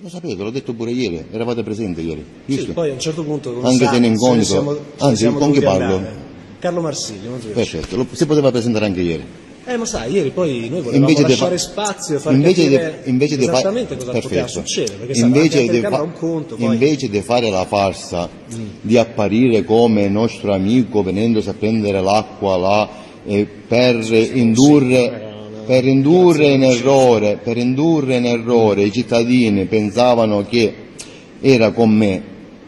Lo sapete, l'ho detto pure ieri, eravate presenti ieri, giusto? Sì, poi a un certo punto, come anche se in incognito, anzi, con chi parlo? Carlo Marsilio, non perfetto, si poteva presentare anche ieri. Ma sai, ieri poi noi volevamo lasciare spazio e far capire esattamente cosa poteva succedere, perché invece di fare la farsa di apparire come nostro amico venendosi a prendere l'acqua là per indurre in errore i cittadini, pensavano che era con me.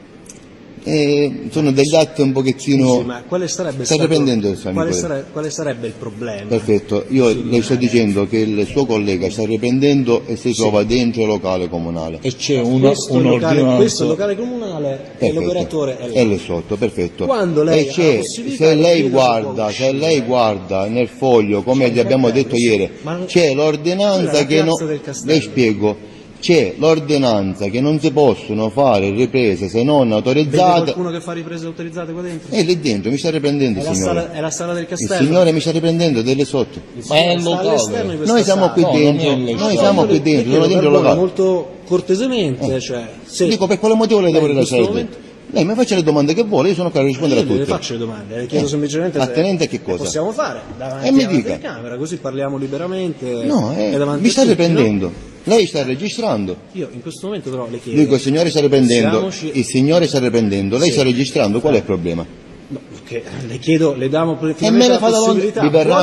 Sono degli atti un pochettino. Ma quale sarebbe quale sarebbe il problema? Perfetto, io le sto dicendo che il suo collega sta riprendendo e si trova dentro il locale comunale. E c'è questo locale comunale e l'operatore è lì sotto, perfetto. Quando lei se lei guarda nel foglio, come gli abbiamo detto ieri, c'è l'ordinanza che non. Le spiego. C'è l'ordinanza che non si possono fare riprese se non autorizzate. Vede qualcuno che fa riprese autorizzate qua dentro? Lì dentro, mi sta riprendendo il signore. È la sala del castello? Il signore mi sta riprendendo delle sotto. Ma è il locale. Noi siamo qui dentro, sono dentro il locale. Molto cortesemente, Dico, per quale motivo le devo rilasciare? Lei mi faccia le domande che vuole, io sono qua a rispondere a tutte. Le faccio le domande, le chiedo semplicemente attenente a che cosa possiamo fare davanti alla telecamera, così parliamo liberamente. No, mi sta riprendendo. No? Lei sta registrando. Io in questo momento però le chiedo. Dico, il signore sta riprendendo. Il signore sta riprendendo. Lei sta registrando. Qual è il problema? No, le chiedo, le diamo e me ne fa la possibilità.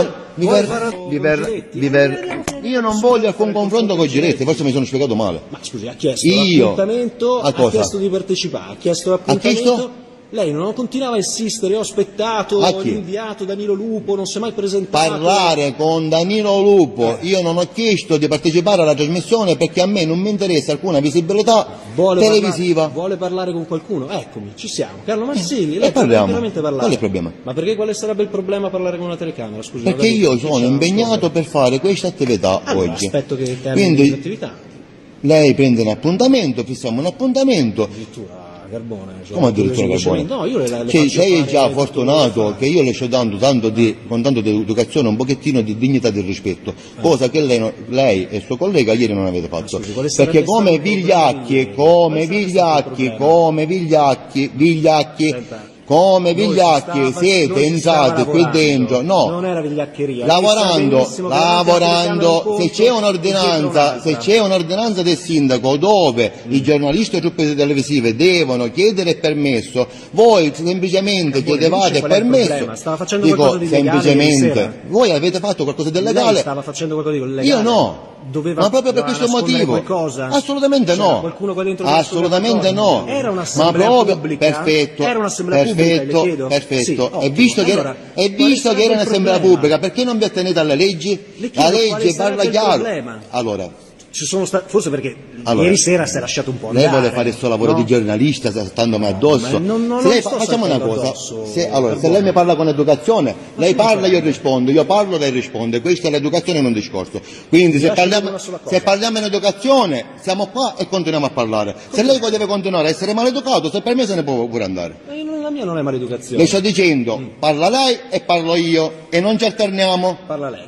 Io non voglio alcun confronto con Giletti, forse mi sono spiegato male. Ma scusi, ha chiesto l'appuntamento, ha chiesto di partecipare, ha chiesto l'appuntamento. Lei non continuava a insistere, ho aspettato l'inviato Danilo Lupo, non si è mai presentato. Parlare con Danilo Lupo, io non ho chiesto di partecipare alla trasmissione perché a me non mi interessa alcuna visibilità televisiva. Vuole parlare con qualcuno? Eccomi, ci siamo. Carlo Marsili, lei può tranquillamente parlare. Qual è il problema? Ma perché quale sarebbe il problema a parlare con una telecamera? Scusi, perché io sono impegnato per fare questa attività oggi. Aspetto che termini questa attività. Lei prende un appuntamento, fissiamo un appuntamento. Addirittura Carbone. Come addirittura Carbone? No, io lei è già fortunato che io le sto dando con tanto di educazione, un pochettino di dignità e di rispetto, cosa che lei e il suo collega ieri non avete fatto. Perché come vigliacchi siete entrati qui dentro, no, non era vigliaccheria, lavorando, se c'è un'ordinanza del sindaco dove i giornalisti e truppe televisive devono chiedere permesso, voi semplicemente chiedevate permesso. Stava facendo qualcosa di semplicemente voi avete fatto qualcosa di illegale. Lei stava facendo qualcosa di illegale. Io no. Ma proprio per questo motivo? Assolutamente no. Assolutamente no. Era un'assemblea pubblica. Perfetto. Era un'assemblea pubblica, perfetto. E visto che era un'assemblea pubblica, perché non vi attenete alle leggi? La legge parla chiaro. Allora, forse perché ieri sera si è lasciato un po' andare. Lei vuole fare il suo lavoro di giornalista standomi addosso. Facciamo una cosa, se lei mi parla con educazione, lei parla, io rispondo, io parlo, lei risponde, questa è l'educazione in un discorso. Quindi se parliamo in educazione siamo qua e continuiamo a parlare. Se lei deve continuare a essere maleducato, se per me se ne può pure andare. La mia non è maleducazione. Le sto dicendo, parla lei e parlo io e non ci alterniamo. Parla lei.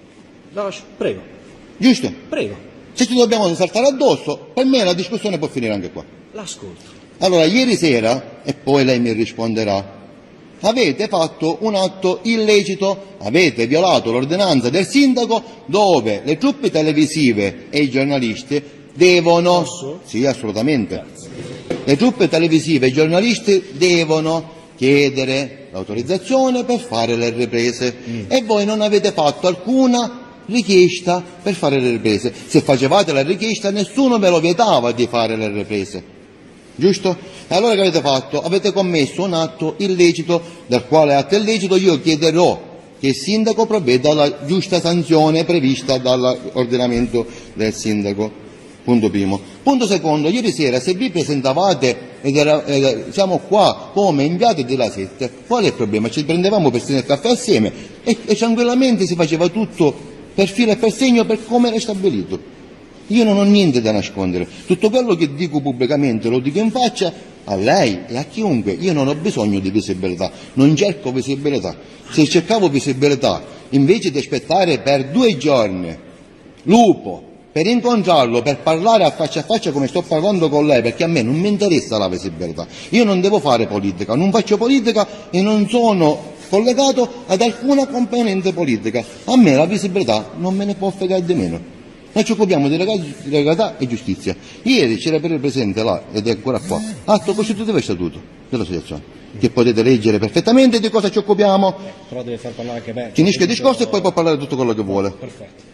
Prego. Giusto? Prego. Se ci dobbiamo saltare addosso, per me la discussione può finire anche qua. L'ascolto. Allora, ieri sera, e poi lei mi risponderà, avete fatto un atto illecito, avete violato l'ordinanza del sindaco dove le truppe televisive e i giornalisti devono... Posso? Sì, assolutamente. Grazie. Le truppe televisive e i giornalisti devono chiedere l'autorizzazione per fare le riprese e voi non avete fatto alcuna richiesta per fare le riprese. Se facevate la richiesta nessuno ve lo vietava di fare le riprese, giusto? E allora che avete fatto? Avete commesso un atto illecito, del quale atto illecito io chiederò che il sindaco provveda alla giusta sanzione prevista dall'ordinamento del sindaco. Punto primo. Punto secondo, ieri sera se vi presentavate siamo qua come inviati della Sette, qual è il problema? Ci prendevamo persino il caffè assieme e tranquillamente si faceva tutto per filo e per segno per come era stabilito. Io non ho niente da nascondere, tutto quello che dico pubblicamente lo dico in faccia a lei e a chiunque. Io non ho bisogno di visibilità, non cerco visibilità. Se cercavo visibilità, invece di aspettare per 2 giorni Lupo, per incontrarlo, per parlare a faccia come sto parlando con lei, perché a me non mi interessa la visibilità. Io non devo fare politica, non faccio politica e non sono collegato ad alcuna componente politica. A me la visibilità non me ne può fregare di meno. Noi ci occupiamo di legalità e giustizia. Ieri c'era per il presente là, ed è ancora qua, atto costitutivo e statuto dell'associazione, che potete leggere perfettamente di cosa ci occupiamo. Però deve far parlare anche me. Finisce il discorso e poi può parlare tutto quello che vuole. Perfetto.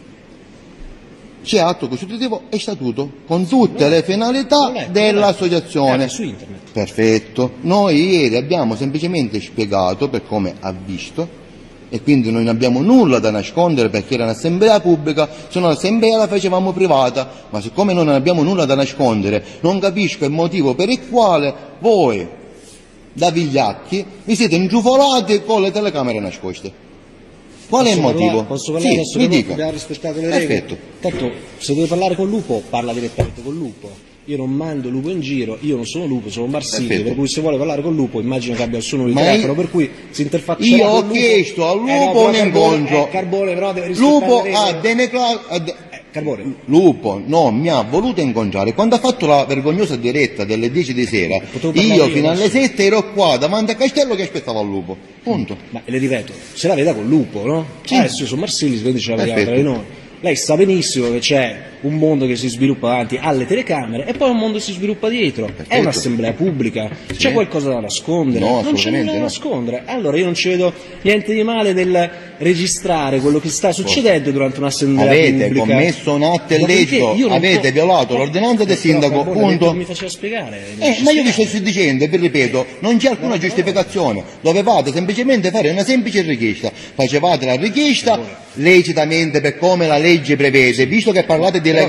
C'è atto costitutivo e statuto con tutte le finalità dell'associazione. Su internet. Perfetto. Noi ieri abbiamo semplicemente spiegato, per come ha visto, e quindi noi non abbiamo nulla da nascondere perché era un'assemblea pubblica, se no l'assemblea la facevamo privata, ma siccome noi non abbiamo nulla da nascondere, non capisco il motivo per il quale voi, da vigliacchi, vi siete intrufolati con le telecamere nascoste. Qual è il motivo? Posso parlare adesso? Mi dica. Abbiamo rispettato le regole. Perfetto. Tanto, se deve parlare con Lupo, parla direttamente con Lupo. Io non mando Lupo in giro, io non sono Lupo, sono Marsilio, perfetto. Per cui se vuole parlare con Lupo immagino che abbia il suo numero di telefono, per cui si interfaccerà io con ho Lupo. chiesto a Lupo un incontro. Carbone però deve rispettare Lupo le regole. ha deneclato. Carbone. Lupo non mi ha voluto incontrare. Quando ha fatto la vergognosa diretta delle 10 di sera, io fino alle 7 ero qua davanti a Castello che aspettavo al Lupo. Punto. Ma le ripeto, se la veda con Lupo, no? Sì. Adesso io sono Marsilli, quindi ce la vediamo tra di noi. Lei sa benissimo che c'è un mondo che si sviluppa davanti alle telecamere e poi un mondo che si sviluppa dietro. Perfetto. È un'assemblea pubblica, sì. C'è qualcosa da nascondere? No, non c'è nulla da nascondere. Allora io non ci vedo niente di male del registrare quello che sta succedendo durante un'assemblea pubblica. Avete commesso un atto illecito, avete violato l'ordinanza del sindaco, punto. Non mi faceva spiegare. Ma io vi sto dicendo e vi ripeto, non c'è alcuna giustificazione, dovevate semplicemente fare una semplice richiesta, facevate la richiesta lecitamente per come la legge prevede, visto che parlate di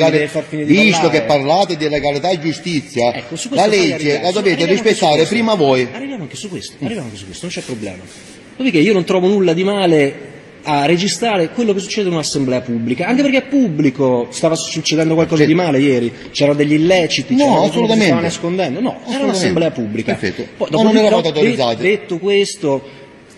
legalità e giustizia, ecco, la legge la dovete rispettare prima voi. Arriviamo anche su questo, non c'è problema. Dopodiché io non trovo nulla di male a registrare quello che succede in un'assemblea pubblica, anche perché è pubblico. Stava succedendo qualcosa di male ieri, c'erano degli illeciti, no, assolutamente, si stava nascondendo, no, era un'assemblea pubblica. Perfetto. Poi, ma non eravate autorizzati. Detto questo,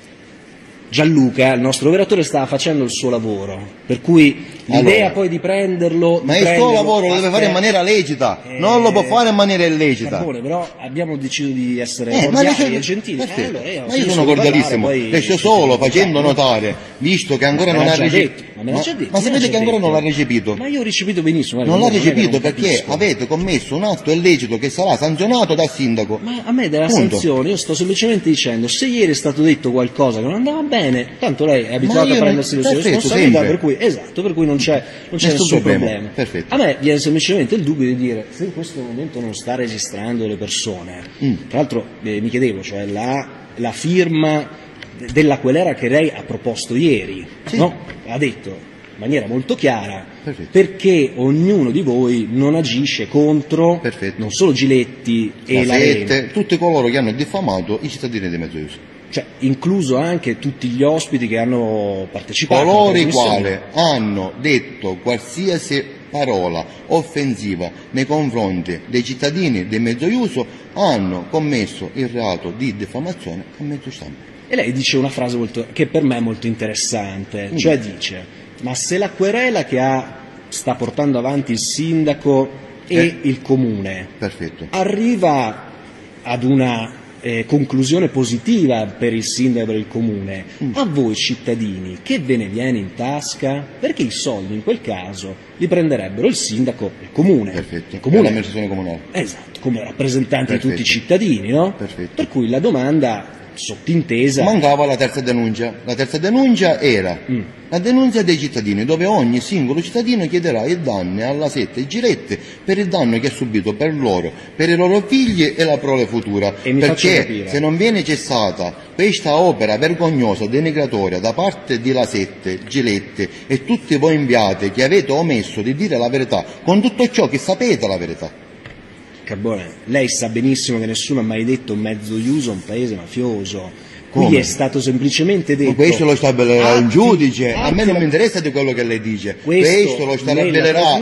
Gianluca, il nostro operatore, stava facendo il suo lavoro, per cui l'idea poi di prenderlo... Ma il suo lavoro lo deve fare in maniera lecita, non lo può fare in maniera illecita. Carbone, però abbiamo deciso di essere cordiali e gentili. Ma io sono cordialissimo, le sto solo facendo notare, visto che ancora non ha recepito. Ma sapete che ancora non l'ha recepito? Ma io ho recepito benissimo. Non l'ha recepito perché avete commesso un atto illecito che sarà sanzionato dal sindaco. Ma a me della sanzione, io sto semplicemente dicendo, se ieri è stato detto qualcosa che non andava bene, tanto lei è abituata a prendersi le sue responsabilità, per cui non c'è nessun problema. Perfetto. A me viene semplicemente il dubbio di dire, se in questo momento non sta registrando le persone, tra l'altro mi chiedevo, cioè la firma della querela che lei ha proposto ieri, no? Ha detto in maniera molto chiara, perché ognuno di voi non agisce contro non solo Giletti e la Rete, tutti coloro che hanno diffamato i cittadini di Mezzogiuso. Cioè, incluso anche tutti gli ospiti che hanno partecipato. Coloro i quali hanno detto qualsiasi parola offensiva nei confronti dei cittadini di Mezzogiuso hanno commesso il reato di diffamazione a mezzo stampa. E lei dice una frase che per me è molto interessante, cioè dice, ma se la querela che sta portando avanti il sindaco e il comune arriva ad una conclusione positiva per il sindaco e per il comune, a voi cittadini che ve ne viene in tasca? Perché i soldi in quel caso li prenderebbero il sindaco e il comune. Perfetto. Il comune, l'amministrazione comunale. Esatto, come rappresentanti di tutti i cittadini, no? Per cui la domanda sottintesa... Mancava la terza denuncia. La terza denuncia era la denuncia dei cittadini, dove ogni singolo cittadino chiederà i danni alla Sette Girette per il danno che ha subito per loro, per i loro figli e la prole futura. Perché se non viene cessata questa opera vergognosa, denigratoria da parte di La Sette, Giletti e tutti voi inviati che avete omesso di dire la verità, con tutto ciò che sapete la verità. Carbone, lei sa benissimo che nessuno ha mai detto Mezzogiuso un paese mafioso, Qui è stato semplicemente detto. Ma questo lo stabilirà il giudice, a me non mi interessa di quello che lei dice. Questo lo stabilirà.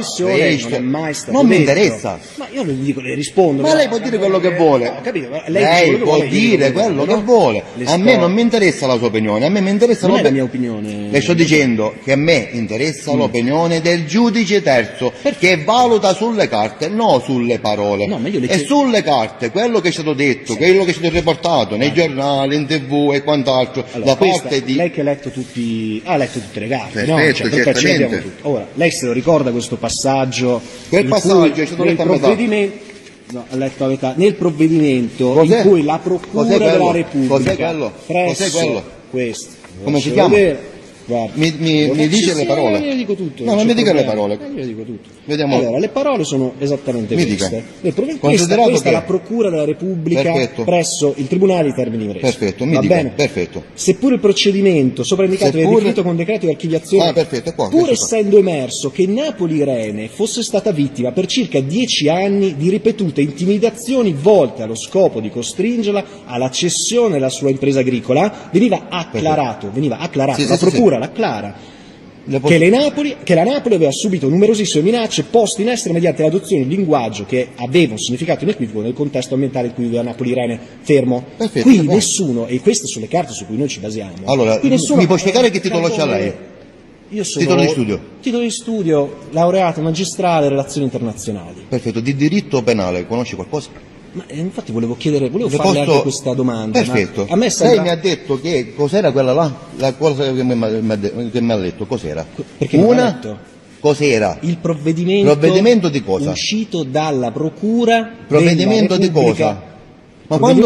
Non mi interessa. Ma io le dico, le rispondo. Ma lei può dire quello che vuole. No, capito? Lei può dire quello che vuole. A me non mi interessa la sua opinione, a me mi interessa la mia opinione. Le sto dicendo che a me interessa l'opinione del giudice terzo, che valuta sulle carte, non sulle parole. No, e sulle carte, quello che è stato detto, quello che è stato riportato nei giornali, in TV e quant'altro, da parte di... Lei che ha letto ha letto tutte le carte, no? Cioè, perché ce le abbiamo tutte. Ora, lei se lo ricorda questo passaggio? Quel passaggio è stato letto a metà. No, ha letto a metà. Nel provvedimento in cui la Procura della Repubblica... Cos'è quello? Cos'è quello? Questo. Come si chiama? Guarda, mi dice le parole? Io dico tutto. No, non mi dica le parole. Io dico tutto. Vediamo. Allora, le parole sono esattamente queste. Considerato questa è la Procura della Repubblica presso il Tribunale di Termini Imerese. Perfetto, mi dica. Perfetto. Seppure il procedimento sopraindicato è definito con decreto di archiviazione, pur essendo emerso che Napoli Irene fosse stata vittima per circa 10 anni di ripetute intimidazioni volte allo scopo di costringerla alla cessione della sua impresa agricola, veniva acclarato, la Procura l'acclara, che la Napoli aveva subito numerosissime minacce poste in essere mediante l'adozione di un linguaggio che aveva un significato inequivoco nel contesto ambientale in cui viveva Napoli Irene. Fermo. Qui nessuno, e queste sono le carte su cui noi ci basiamo. Allora, mi può spiegare che titolo c'ha lei? Io sono titolo di studio, laureato magistrale relazioni internazionali. Perfetto, di diritto penale, conosci qualcosa? Ma infatti volevo farle anche questa domanda. Perfetto. A me sembra... Lei mi ha detto che cos'era quella là? La cosa che mi ha detto, cos'era? Perché una? Cos'era? Il provvedimento di cosa? Uscito dalla Procura. Provvedimento di cosa? Ma quando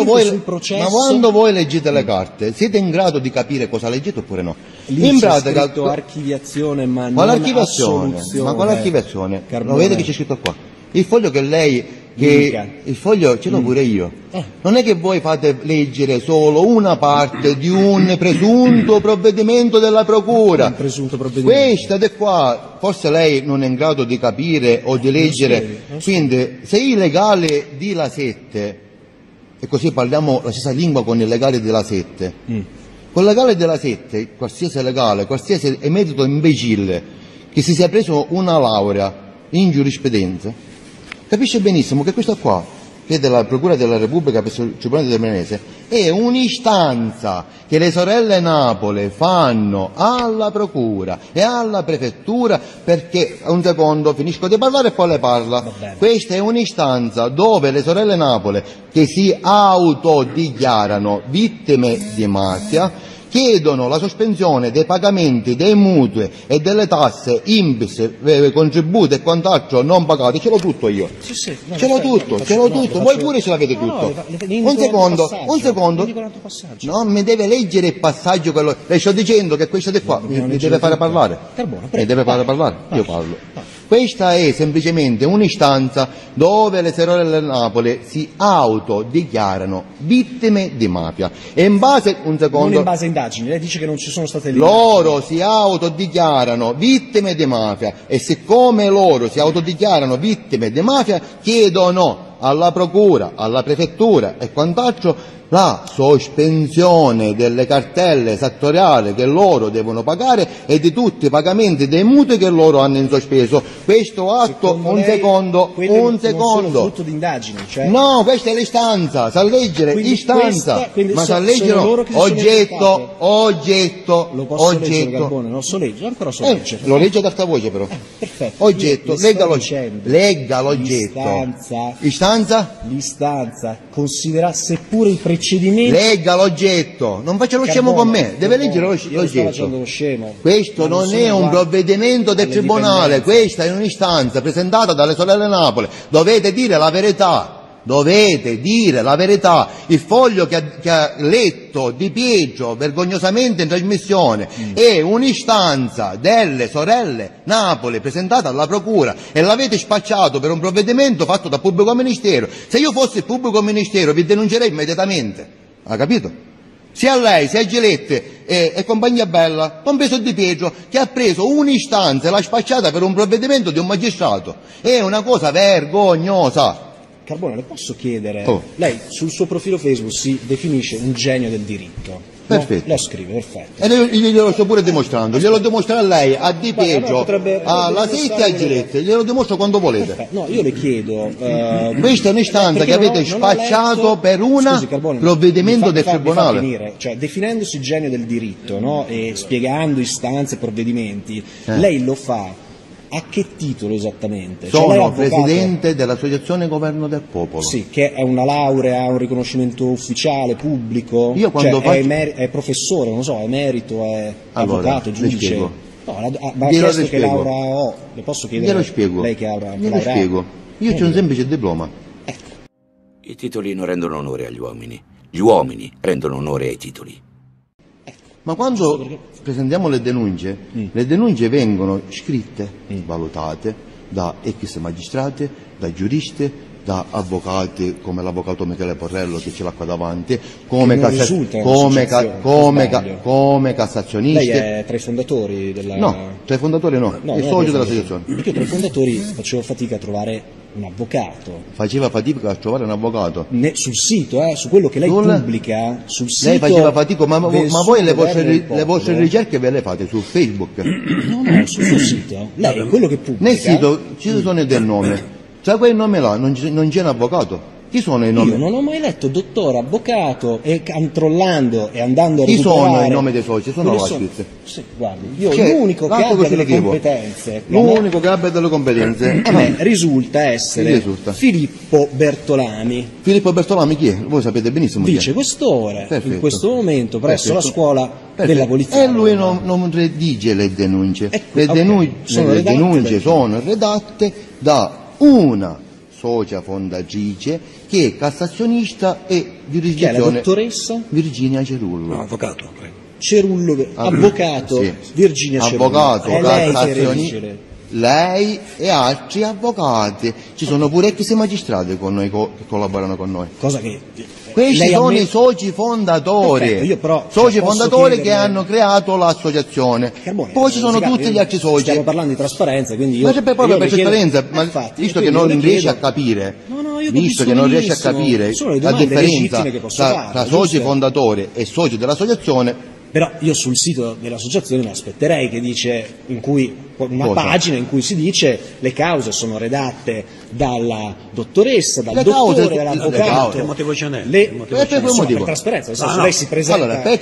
voi leggete le carte, siete in grado di capire cosa leggete oppure no? In pratica, archiviazione, ma non assoluzione. Ma quale archiviazione? Lo vede che c'è scritto qua? Il foglio che lei... il foglio ce l'ho pure io. Non è che voi fate leggere solo una parte di un presunto provvedimento della Procura. Questa è qua, forse lei non è in grado di capire o di leggere. Quindi se il legale di La Sette, e così parliamo la stessa lingua con il legale della Sette, con il legale della Sette, qualsiasi legale, qualsiasi emerito imbecille che si sia preso una laurea in giurisprudenza, capisce benissimo che questa qua, che è della Procura della Repubblica presso il Tribunale di Terminese, è un'istanza che le sorelle Napoli fanno alla Procura e alla Prefettura perché, un secondo, finisco di parlare e poi le parla. Questa è un'istanza dove le sorelle Napoli, che si autodichiarano vittime di mafia, chiedono la sospensione dei pagamenti dei mutui e delle tasse INPS, contributi e quant'altro non pagati. Ce l'ho tutto io. Ce l'ho tutto. Voi pure ce l'avete tutto. Un secondo. Non mi deve leggere il passaggio quello. Le sto dicendo che questa di qua mi deve fare parlare. Mi deve fare parlare. Io parlo. Questa è semplicemente un'istanza dove le sorelle Napoli si autodichiarano vittime di mafia. E in base, un secondo. Non in base a indagini, lei dice che non ci sono state le loro si autodichiarano vittime di mafia e siccome loro si autodichiarano vittime di mafia chiedono alla Procura, alla Prefettura e quant'altro la sospensione delle cartelle esattoriali che loro devono pagare e di tutti i pagamenti dei mutui che loro hanno in sospeso. Questo atto, un secondo. Non sono frutto di indagini, cioè... No, questa è l'istanza, sa leggere istanza, ma sa leggere oggetto. Lo posso leggere, Carbone, non so leggere, ancora so leggere. Lo legge ad alta voce però. Perfetto. Oggetto, legga l'oggetto. L'istanza considera seppure il precedimento. Legga l'oggetto, non faccia lo scemo con me, deve leggere l'oggetto. Questo non è un provvedimento del tribunale, questa è un'istanza presentata dalle sorelle Napoli. Dovete dire la verità. Il foglio che ha letto Di Pietro vergognosamente in trasmissione è un'istanza delle sorelle Napoli presentata alla Procura e l'avete spacciato per un provvedimento fatto da pubblico ministero. Se io fossi il pubblico ministero vi denuncerei immediatamente, ha capito? Sia a lei, sia a Gilette e compagnia bella, compreso Di Pietro, che ha preso un'istanza e l'ha spacciata per un provvedimento di un magistrato. È una cosa vergognosa. Carbone, le posso chiedere, lei sul suo profilo Facebook si definisce un genio del diritto, Perfetto. Lo scrive, perfetto. E glielo sto pure dimostrando, glielo dimostro a lei, a Di Pietro, alla Sette e a Girette, glielo dimostro quando volete. Perfetto. No, io le chiedo... questa è un'istanza che avete spacciato per un provvedimento del Tribunale. Finire. Cioè, definendosi genio del diritto, no? E spiegando istanze e provvedimenti, lei lo fa a che titolo esattamente? Sono presidente dell'Associazione Governo del Popolo. Sì, che è una laurea, un riconoscimento ufficiale, pubblico? Io quando è professore, non so, è emerito, è avvocato, giudice? No, ma chiesto che laurea ho, le posso chiedere? Glielo spiego. Lei che avrà glielo spiego. Io c'ho un semplice diploma. Ecco. I titoli non rendono onore agli uomini, gli uomini rendono onore ai titoli. Ma quando presentiamo le denunce vengono scritte, valutate da ex magistrati, da giuristi, da avvocati come l'avvocato Michele Porrello che ce l'ha qua davanti, come cassazionisti. Lei è tra i fondatori della... No, tra i fondatori no, è socio dell'associazione. Perché tra i fondatori facevo fatica a trovare un avvocato. Faceva fatica a trovare un avvocato? Sul sito, su quello che lei pubblica, sul sito. Lei faceva fatica, ma voi le vostre ricerche ve le fate su Facebook? No, sul sito. Lei quello che pubblica. Nel sito ci sono del nome. Tra quel nome là non c'è un avvocato. Chi sono i nomi? Io non ho mai letto dottore, avvocato, e controllando e andando a Chi recuperare... sono i nomi dei soci? Sono là scritti. Sì, guardi, io l'unico che abbia delle competenze... L'unico che abbia delle competenze... A me risulta essere Filippo Bertolami. Filippo Bertolami chi è? Voi sapete benissimo chi è. Vicequestore, in questo momento, presso la scuola della polizia. E lui non redige le denunce. Le denunce sono redatte da una socia fondatrice che è cassazionista e giurisdizione. Chi è la dottoressa? Virginia Cerullo. No, avvocato, prego. Cerullo, avvocato, sì. Virginia Cerullo. Avvocato, cassazionista. Lei e altri avvocati. Ci sono pure ex magistrati con noi che collaborano con noi. Cosa che... Questi sono i soci fondatori. Perfetto, io però, soci fondatori che hanno creato l'associazione. Poi ci sono tutti gli altri soci. Stiamo parlando di trasparenza, quindi io... Ma c'è proprio per trasparenza, visto che non riesci a capire, visto che non riesci a capire la differenza tra soci fondatori e soci dell'associazione. Però io sul sito dell'associazione mi aspetterei che dice, in cui una pagina in cui si dice le cause sono redatte dalla dottoressa, dal dottore, dall'avvocato. Che motivo ce n'è? Per trasparenza, nel senso lei si presenta... Allora, per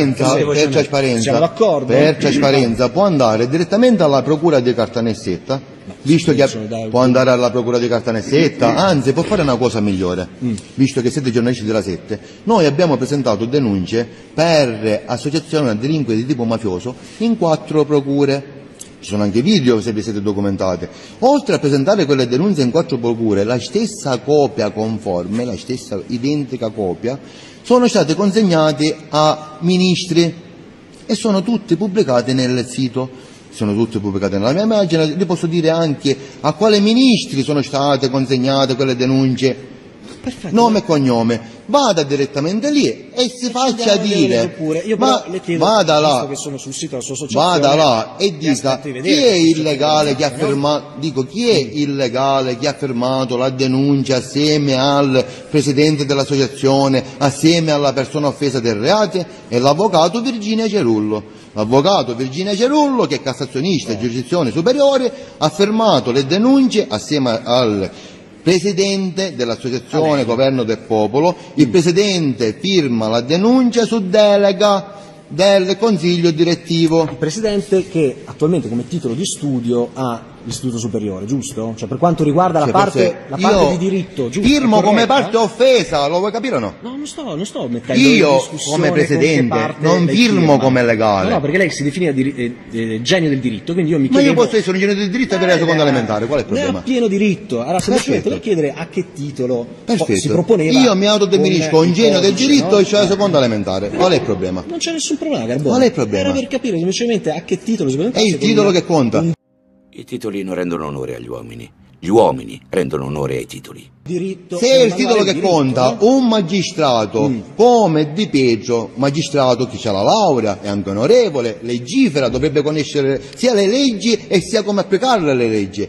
trasparenza può andare direttamente alla procura di Caltanissetta, visto che può andare alla procura di Caltanissetta, anzi può fare una cosa migliore, visto che siete giornalisti della Sette. Noi abbiamo presentato denunce per associazione a delinquere di tipo mafioso in 4 procure. Ci sono anche video se vi siete documentate. Oltre a presentare quelle denunce in 4 procure, la stessa copia conforme, la stessa identica copia, sono state consegnate a ministri e sono tutte pubblicate nel sito. Sono tutte pubblicate nella mia pagina. Vi posso dire anche a quale ministri sono state consegnate quelle denunce. Perfetto. Nome e cognome. Vada direttamente lì e si faccia dire. Io però le chiedo, vada là, che sono sul sito della sua associazione, vada là e dica chi è illegale che ha firmato, chi è illegale che ha firmato la denuncia assieme al presidente dell'associazione, assieme alla persona offesa del reato, è l'avvocato Virginia Cerullo. L'avvocato Virginia Cerullo, che è cassazionista e giurisdizione superiore, ha firmato le denunce assieme al presidente dell'associazione Governo del Popolo. Il presidente firma la denuncia su delega del consiglio direttivo. Il presidente che attualmente come titolo di studio ha l'istituto superiore, giusto? Cioè per quanto riguarda la parte di diritto, giusto? Firmo come parte offesa, lo vuoi capire o no? No, non sto mettendo in discussione come presidente non firmo come legale. No, perché lei si definiva genio del diritto, quindi io mi chiedo. Ma io posso essere un genio del diritto e avere la seconda elementare, qual è il problema? Ha pieno diritto. Allora semplicemente devo chiedere a che titolo si proponeva. Io mi autodefinisco un genio del diritto e cioè la seconda elementare. Qual è il problema? Non c'è nessun problema, Carbone. Qual è il problema? Era per capire semplicemente a che titolo si è il titolo che conta. I titoli non rendono onore agli uomini, gli uomini rendono onore ai titoli. Se è il titolo che conta, un magistrato come Di Pietro, magistrato che ha la laurea, è anche onorevole, legifera, dovrebbe conoscere sia le leggi e sia come applicarle le leggi.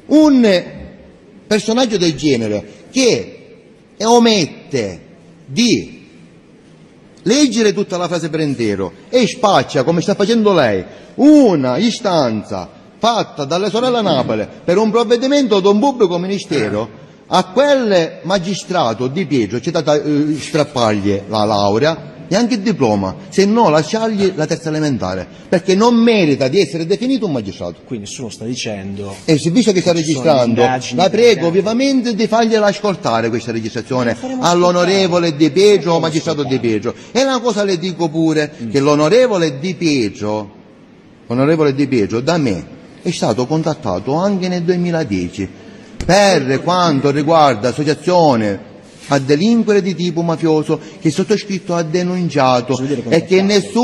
Un personaggio del genere che omette di leggere tutta la frase per intero e spaccia, come sta facendo lei, una istanza fatta dalle sorelle Napoli per un provvedimento di un pubblico ministero, a quel magistrato Di Pietro c'è da strappargli la laurea e anche il diploma, se no lasciargli la terza elementare, perché non merita di essere definito un magistrato. Qui nessuno sta dicendo... E visto che sta registrando, la prego vivamente di fargliela ascoltare questa registrazione all'onorevole Di Pietro, magistrato Di Pietro. E una cosa le dico pure, che l'onorevole Di Pietro da me è stato contattato anche nel 2010 per quanto riguarda associazione a delinquere di tipo mafioso, che il sottoscritto ha denunciato e che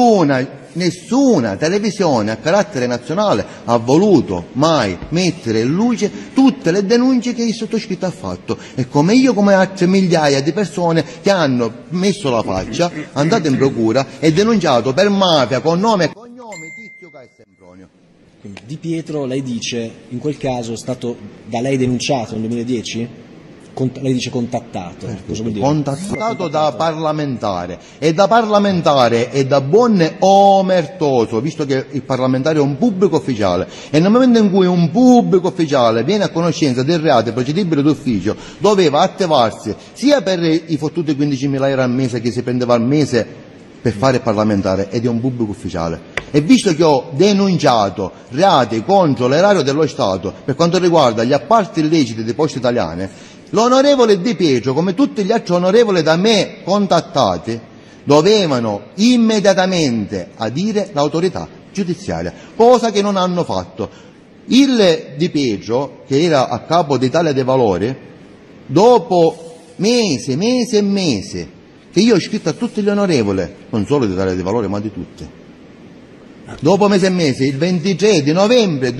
nessuna televisione a carattere nazionale ha voluto mai mettere in luce tutte le denunce che il sottoscritto ha fatto, e come io, come altre migliaia di persone che hanno messo la faccia, andate in procura e denunciato per mafia con nome e cognome Tizio Caio Sempronio. Quindi Di Pietro, lei dice, in quel caso è stato da lei denunciato nel 2010? Lei dice contattato. Cosa vuol dire? Contattato da parlamentare, e da buon omertoso, visto che il parlamentare è un pubblico ufficiale, e nel momento in cui un pubblico ufficiale viene a conoscenza del reato procedibile d'ufficio, doveva attivarsi sia per i fottuti 15.000 euro al mese che si prendeva al mese per fare parlamentare, ed è un pubblico ufficiale. E visto che ho denunciato reati contro l'erario dello Stato per quanto riguarda gli appalti illeciti di Poste Italiane, l'onorevole Di Pietro, come tutti gli altri onorevoli da me contattati, dovevano immediatamente adire l'autorità giudiziaria, cosa che non hanno fatto. Il Di Pietro, che era a capo d'Italia dei Valori, dopo mesi e mesi che io ho scritto a tutti gli onorevoli, non solo di Italia dei Valori ma di tutti, dopo mesi e mesi, il 23 di novembre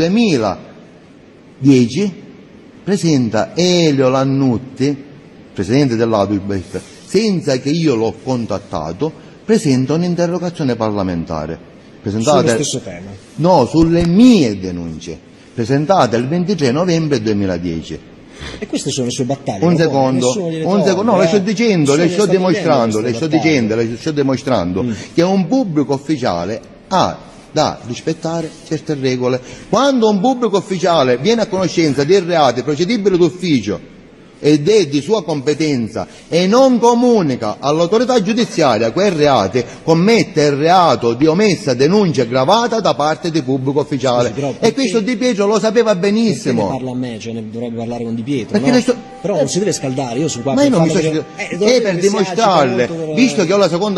2010, presenta Elio Lannutti, presidente dell'Adusbef, senza che io l'ho contattato, presenta un'interrogazione parlamentare. Sullo stesso tema? No, sulle mie denunce, presentate il 23 novembre 2010. E queste sono le sue battaglie? Un secondo, no, le sto dicendo, le sto dimostrando che un pubblico ufficiale ha da rispettare certe regole. Quando un pubblico ufficiale viene a conoscenza di reati procedibili d'ufficio ed è di sua competenza e non comunica all'autorità giudiziaria quei reati, commette il reato di omessa denuncia aggravata da parte di pubblico ufficiale. Sì, e questo Di Pietro lo sapeva benissimo. Perché ne parla a me, cioè ne dovrebbe parlare con Di Pietro, no? Però non si deve scaldare, io sono qua ma io non mi sto per dimostrarle, visto che ho la seconda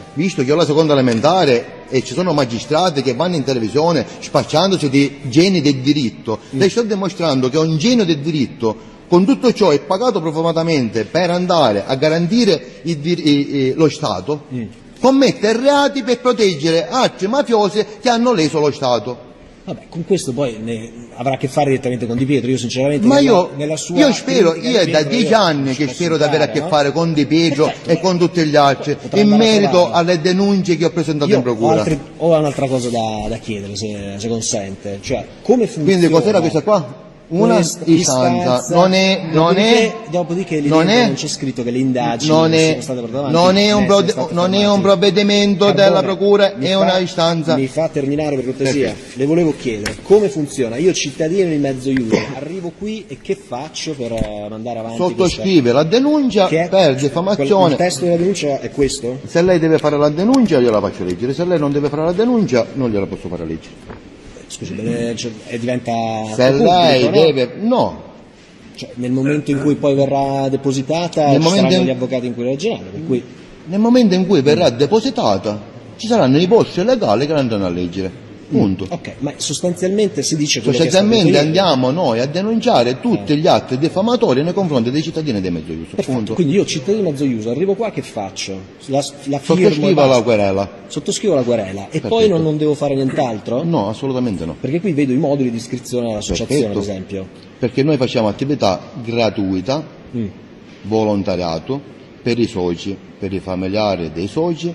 elementare e ci sono magistrati che vanno in televisione spacciandosi di geni del diritto, le sto dimostrando che un genio del diritto con tutto ciò è pagato profumatamente per andare a garantire lo Stato, commette reati per proteggere altri mafiosi che hanno leso lo Stato. Vabbè, con questo poi avrà a che fare direttamente con Di Pietro. Io sinceramente nella sua io è da 10 anni che spero di avere a che fare con Di Pietro e con tutti gli altri, in merito alle denunce che ho presentato in procura. Ho un'altra cosa da chiedere, se consente, cioè come funziona. Quindi cos'era questa qua? Una istanza, dopodiché non c'è scritto che le indagini sono state portate avanti. Non è un provvedimento della procura, è una istanza. Mi fa terminare per cortesia? Le volevo chiedere come funziona. Io cittadino di mezzo iure arrivo qui e che faccio per mandare avanti? Sottoscrive la denuncia per diffamazione. Il testo della denuncia è questo? Se lei deve fare la denuncia gliela faccio leggere, se lei non deve fare la denuncia non gliela posso fare leggere. Scusi, diventa se pubblico, lei deve no, cioè, nel momento in cui poi verrà depositata ci saranno gli avvocati in cui ragionare, per cui... nel momento in cui verrà depositata ci saranno i posti legali che la andranno a leggere, punto. Ok, ma sostanzialmente si dice quello sostanzialmente andiamo noi a denunciare tutti gli atti diffamatori nei confronti dei cittadini di mezzo uso, punto. Quindi io cittadino di mezzo uso arrivo qua, che faccio? Sottoscrivo la querela. Sottoscrivo la querela e poi non devo fare nient'altro? No, assolutamente no. Perché qui vedo i moduli di iscrizione all'associazione, ad esempio. Perché noi facciamo attività gratuita, volontariato, per i soci, per i familiari dei soci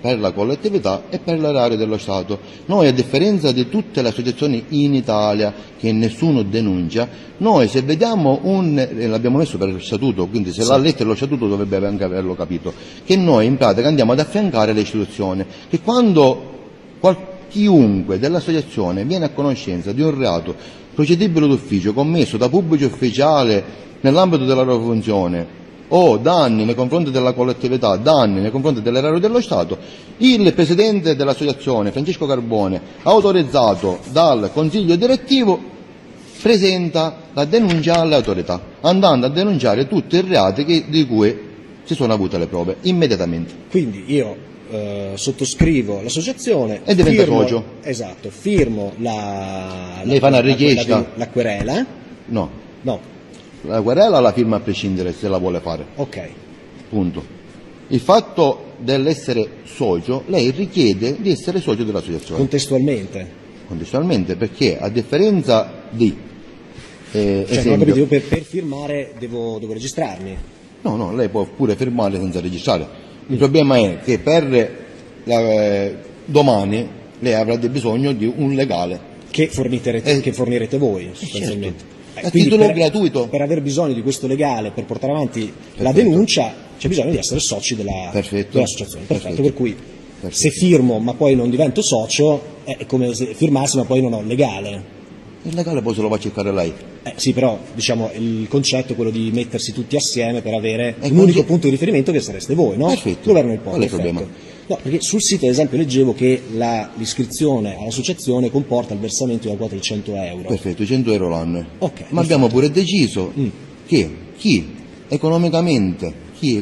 per la collettività e per l'erario dello Stato. Noi, a differenza di tutte le associazioni in Italia che nessuno denuncia, noi se vediamo l'abbiamo messo per lo statuto, quindi se l'ha letto lo statuto dovrebbe anche averlo capito, che noi in pratica andiamo ad affiancare le istituzioni, che quando chiunque dell'associazione viene a conoscenza di un reato procedibile d'ufficio commesso da pubblico ufficiale nell'ambito della loro funzione o danni nei confronti della collettività, danni nei confronti dell'erario dello Stato, il presidente dell'associazione, Francesco Carbone, autorizzato dal consiglio direttivo, presenta la denuncia alle autorità, andando a denunciare tutti i reati di cui si sono avute le prove immediatamente. Quindi io sottoscrivo l'associazione e diventa socio. Esatto, firmo la richiesta. La querela? No. No. La querela la firma a prescindere se la vuole fare. Ok. Punto. Il fatto dell'essere socio, lei richiede di essere socio dell'associazione. Contestualmente? Contestualmente, perché a differenza di esempio, io per firmare devo registrarmi. No, lei può pure firmare senza registrare. Il problema è che per domani lei avrà bisogno di un legale che fornirete voi sostanzialmente. Certo. A titolo gratuito. Per aver bisogno di questo legale per portare avanti la denuncia c'è bisogno di essere soci dell'associazione. Perfetto. Per cui se firmo ma poi non divento socio è come se firmassi ma poi non ho legale. Il legale poi se lo va a cercare lei. Sì, però diciamo il concetto è quello di mettersi tutti assieme per avere un unico punto di riferimento che sareste voi, no? Perfetto. Governo il Qual è il problema? No, perché sul sito ad esempio leggevo che l'iscrizione all'associazione comporta il versamento di una quota di 100 euro. Perfetto, 100 euro l'anno. Okay, ma abbiamo pure deciso che chi economicamente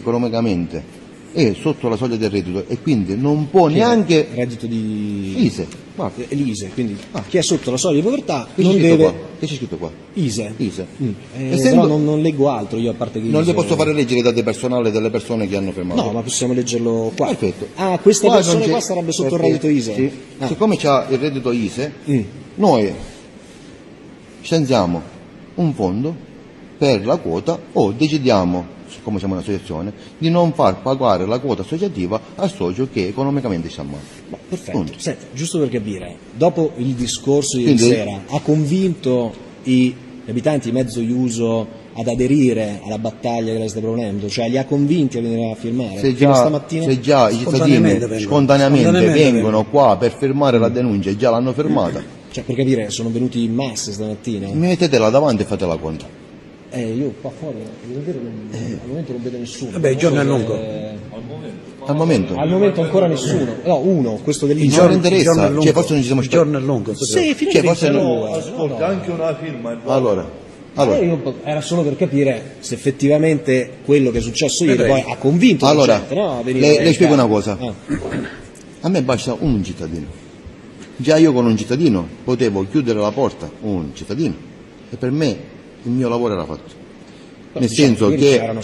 è sotto la soglia del reddito e quindi non può neanche reddito di ISE. L'ISE, quindi chi è sotto la soglia di povertà che non deve. Che c'è scritto qua? ISE. Essendo... Però non leggo altro io a parte che non ISE... le posso fare leggere i dati personali delle persone che hanno firmato. No, ma possiamo leggerlo qua. Perfetto. Questa persona qua sarebbe sotto il reddito ISE. Sì. Siccome c'ha il reddito ISE, noi stanziamo un fondo per la quota o decidiamo, siccome siamo un'associazione, di non far pagare la quota associativa al socio che economicamente sta male. Perfetto. Senti, giusto per capire, dopo il discorso di ieri sera, ha convinto gli abitanti di Mezzo Iuso ad aderire alla battaglia che lei sta proponendo? Cioè li ha convinti a venire a firmare? Se già i cittadini spontaneamente vengono qua per firmare la denuncia e già l'hanno firmata. Cioè, per capire, sono venuti in massa stamattina? Mettetela davanti e fate la conta. Io qua fuori al momento non vedo nessuno. Vabbè, il giorno è lungo. Al momento ancora nessuno. No, uno, questo dell'ISE. Non interessa, cioè forse non ci siamo il giorno è lungo. Sì, forse ascolta, anche una firma. Allora. Era solo per capire se effettivamente quello che è successo ieri poi ha convinto allora, la gente, no? A le spiego una cosa. A me basta un cittadino. Già io con un cittadino potevo chiudere la porta, un cittadino, e per me il mio lavoro era fatto. Nel senso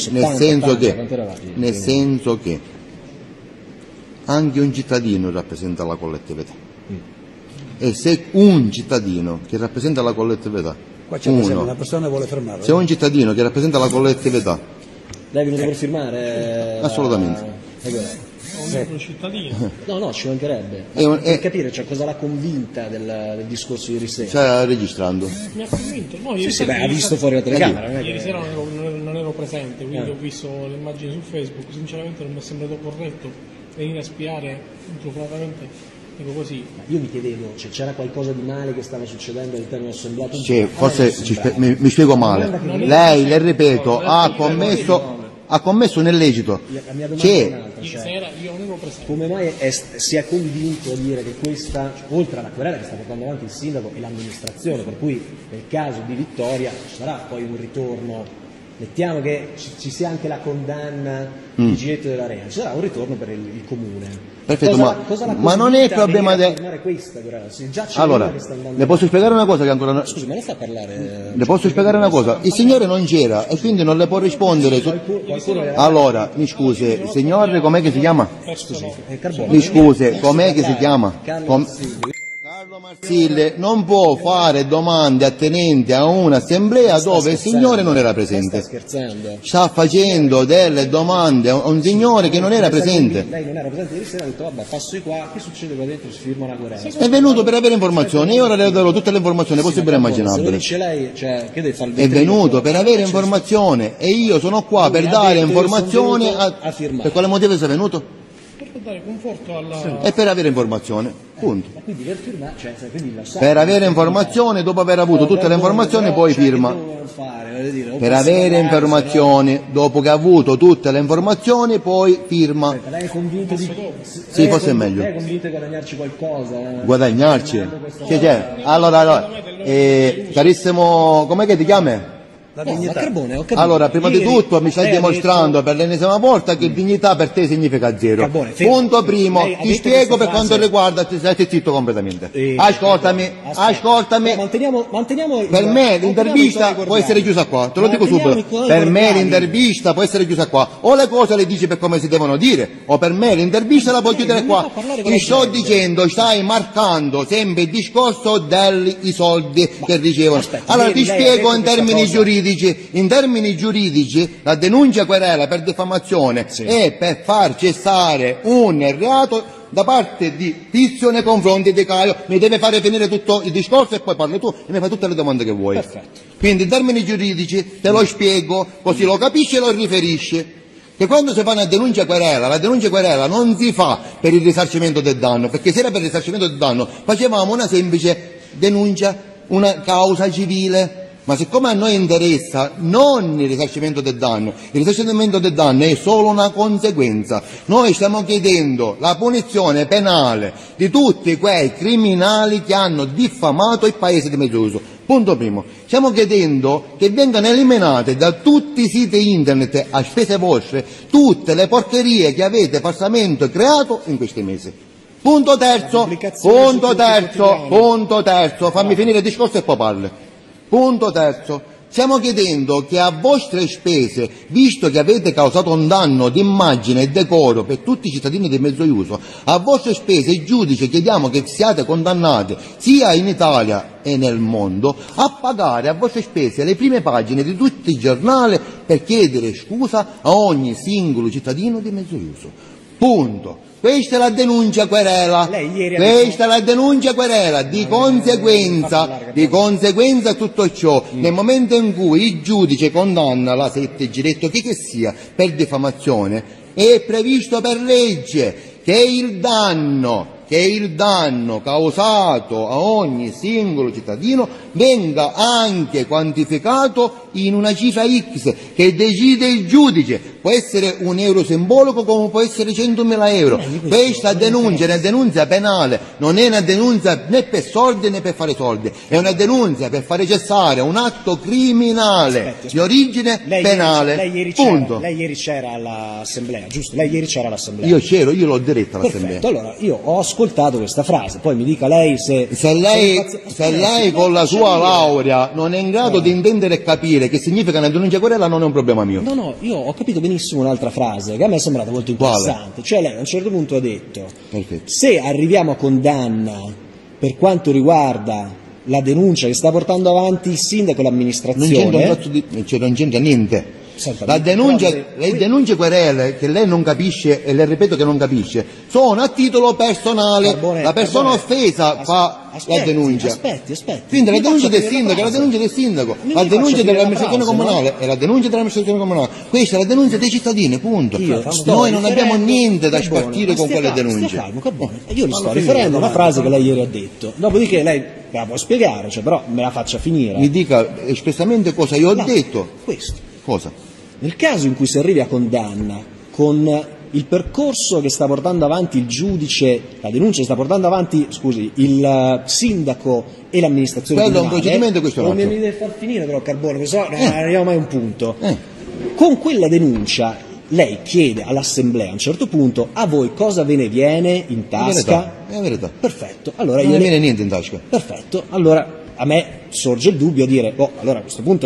che anche un cittadino rappresenta la collettività. E se un cittadino che rappresenta la collettività, qua c'è una persona che vuole fermare. Se un cittadino che rappresenta la collettività, lei è venuto per firmare? Assolutamente. Un cittadino. No, ci mancherebbe. Per capire, cioè, cosa l'ha convinta del discorso ieri sera? Sta registrando. Mi ha convinto. No, ha visto fuori la telecamera. Ieri sera non ero presente, quindi ho visto le immagini su Facebook. Sinceramente non mi è sembrato corretto venire a spiare intrufolatamente. Dico così. Io mi chiedevo, c'era qualcosa di male che stava succedendo all'interno dell'assemblato? Forse mi spiego male. Lei, le ripeto, ha commesso un illecito. La mia domanda è un'altra, io non ero presente. Come mai si è convinto a dire che questa, oltre alla querela che sta portando avanti il sindaco e l'amministrazione, per cui nel caso di vittoria ci sarà poi un ritorno, mettiamo che ci sia anche la condanna di Ginetto dell'Arena, ci sarà un ritorno per il comune. Perfetto, ma non è il problema allora, le posso spiegare una cosa che ancora scusi, ma lei fa parlare? Le posso spiegare una cosa? Il signore non c'era e quindi non le può rispondere allora, mi scusi, il signore com'è che si chiama? Mi scusi, com'è che si chiama? Carlo Marsile non può fare domande attenenti a un'assemblea dove il signore non era presente. Sta scherzando? Sta facendo delle domande a un signore che non era presente. Lei non era presente ieri sera, ha detto vabbè passo di qua, che succede qua dentro? Si firma una querela. È venuto per avere informazioni e ora le darò tutte le informazioni possibili e immaginabili. Se lo dice lei, cioè, che deve fare il È venuto per avere informazione e io sono qua per dare informazione a firmare. Per quale motivo sei venuto? Per dare conforto alla... E per avere informazione, punto. Ma quindi per firmare, cioè, quindi lo sa. Per avere informazione, dopo aver avuto tutte le informazioni, poi firma. Per avere informazioni, dopo che ha avuto tutte le informazioni, poi firma. Lei è convinto di... Sì, forse è meglio. Lei è convinto di guadagnarci qualcosa? Guadagnarci? Che c'è? Allora, carissimo, com'è che ti chiami? Carbone, ho capito. Allora, prima di tutto mi stai dimostrando per l'ennesima volta che dignità per te significa zero. Carbone, punto primo, ti spiego per quanto riguarda, ti stai zitto completamente. Ascoltami. Manteniamo per me l'intervista può essere chiusa qua, te lo dico subito. Per me l'intervista può essere chiusa qua. O le cose le dici per come si devono dire, o per me l'intervista la puoi chiudere qua. Ti sto dicendo, stai marcando sempre il discorso dei soldi che ricevono. Allora ti spiego in termini giuridici. In termini giuridici la denuncia querela per diffamazione è per far cessare un reato da parte di Tizio nei confronti di Caio. Mi deve fare finire tutto il discorso e poi parli tu e mi fai tutte le domande che vuoi. Perfetto. Quindi in termini giuridici te lo spiego così lo capisci e lo riferisci. Che quando si fa una denuncia querela, la denuncia querela non si fa per il risarcimento del danno, perché se era per il risarcimento del danno facevamo una semplice denuncia, una causa civile. Ma siccome a noi interessa non il risarcimento del danno, il risarcimento del danno è solo una conseguenza. Noi stiamo chiedendo la punizione penale di tutti quei criminali che hanno diffamato il paese di Mezzogiuso. Punto primo. Stiamo chiedendo che vengano eliminate da tutti i siti internet a spese vostre tutte le porcherie che avete falsamente creato in questi mesi. Punto terzo, fammi finire il discorso e poi parli. Punto terzo, stiamo chiedendo che a vostre spese, visto che avete causato un danno di immagine e decoro per tutti i cittadini di Mezzogiuso, a vostre spese il giudice chiediamo che siate condannati sia in Italia e nel mondo a pagare a vostre spese le prime pagine di tutti i giornali per chiedere scusa a ogni singolo cittadino di Mezzogiuso. Punto. Questa è la denuncia querela, questa è la denuncia querela, di conseguenza tutto ciò, nel momento in cui il giudice condanna la Sette Giretto, chi che sia, per diffamazione, è previsto per legge che il danno causato a ogni singolo cittadino venga anche quantificato in una cifra X che decide il giudice. Può essere un euro simbolico come può essere 100.000 euro. Questa denuncia è una denuncia penale, non è una denuncia né per soldi né per fare soldi, è una denuncia per fare cessare un atto criminale di origine penale. Punto. Lei ieri c'era all'assemblea, giusto? Lei ieri c'era all'assemblea. Io c'ero, io l'ho diretta all'assemblea. Perfetto, allora io ho ascoltato questa frase, poi mi dica lei se lei con la sua laurea non è in grado di intendere e capire che significa una denuncia querela, non è un problema mio. No, io ho capito benissimo un'altra frase che a me è sembrata molto interessante. Cioè lei a un certo punto ha detto: se arriviamo a condanna per quanto riguarda la denuncia che sta portando avanti il sindaco e l'amministrazione, non c'entra niente. La denuncia, le denunce querele che lei non capisce, e le ripeto che non capisce, sono a titolo personale. La persona offesa fa la denuncia. Aspetti. Quindi la denuncia del sindaco è la denuncia del sindaco, la denuncia dell'amministrazione comunale è la denuncia dell'amministrazione comunale. Questa è la denuncia dei cittadini, punto. Noi non abbiamo niente da spartire con quelle denunce. Io mi sto riferendo a una frase che lei ieri ha detto. Dopodiché lei la può spiegare, però me la faccia finire. Mi dica espressamente cosa io ho detto. Questo. Cosa? Nel caso in cui si arrivi a condanna con il percorso che sta portando avanti il giudice, la denuncia che sta portando avanti, scusi, il sindaco e l'amministrazione comunale, è un procedimento, questo non mi deve far finire però Carbone, non arriviamo mai a un punto. Con quella denuncia lei chiede all'assemblea a un certo punto: a voi cosa ve ne viene in tasca? È la verità. Perfetto. Allora non ne viene niente in tasca. Perfetto. Allora a me sorge il dubbio a dire: allora a questo punto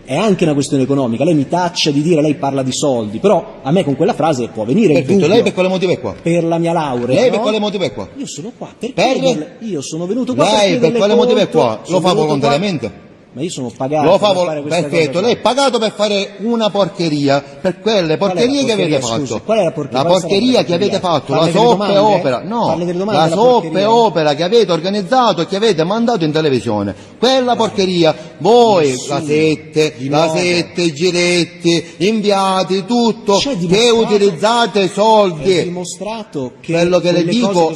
è anche una questione economica. Lei mi taccia di dire, lei parla di soldi, però a me con quella frase può venire il dubbio. Lei per quale motivo è qua? Per la mia laurea. Lei per quale motivo è qua? Io sono qua io sono venuto qua lei per quale motivo è qua? Lo fa volontariamente? Ma io sono pagato Lo per fare questa perfetto, cosa. lei è pagato per fare una porcheria, per quelle porcherie che avete fatto. Qual è la porcheria? La porcheria che avete fatto, la soppa e opera, no, la soppa e opera che avete organizzato e che avete mandato in televisione. Quella porcheria, voi, la Sette, Giretti, inviati, tutto, che utilizzate soldi. È dimostrato che quello che le dico,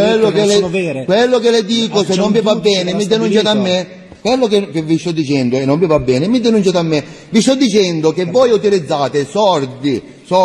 quello che le dico, se non vi va bene, mi denunciate a me. Quello che vi sto dicendo e non vi va bene, mi denunciate a me. Vi sto dicendo che voi utilizzate soldi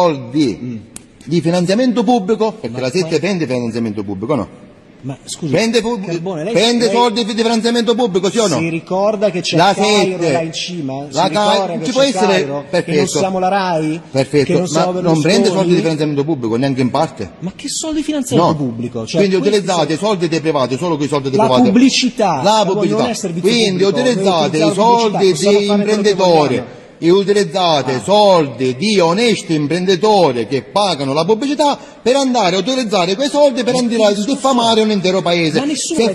di finanziamento pubblico, perché la Sette prende finanziamento pubblico, no? Ma scusi, Carbone, prende soldi di finanziamento pubblico, sì o no? Si ricorda che c'è Cairo là in cima? Ci può essere, perfetto, che non siamo la RAI? Perfetto, ma non prende soldi di finanziamento pubblico, neanche in parte? Ma che soldi di finanziamento pubblico? Cioè, quindi utilizzate i soldi dei privati, solo con i soldi dei privati. La pubblicità. Quindi utilizzate i soldi di imprenditori. E utilizzate soldi di onesti imprenditori che pagano la pubblicità per andare a utilizzare quei soldi per andare a diffamare un intero paese. Se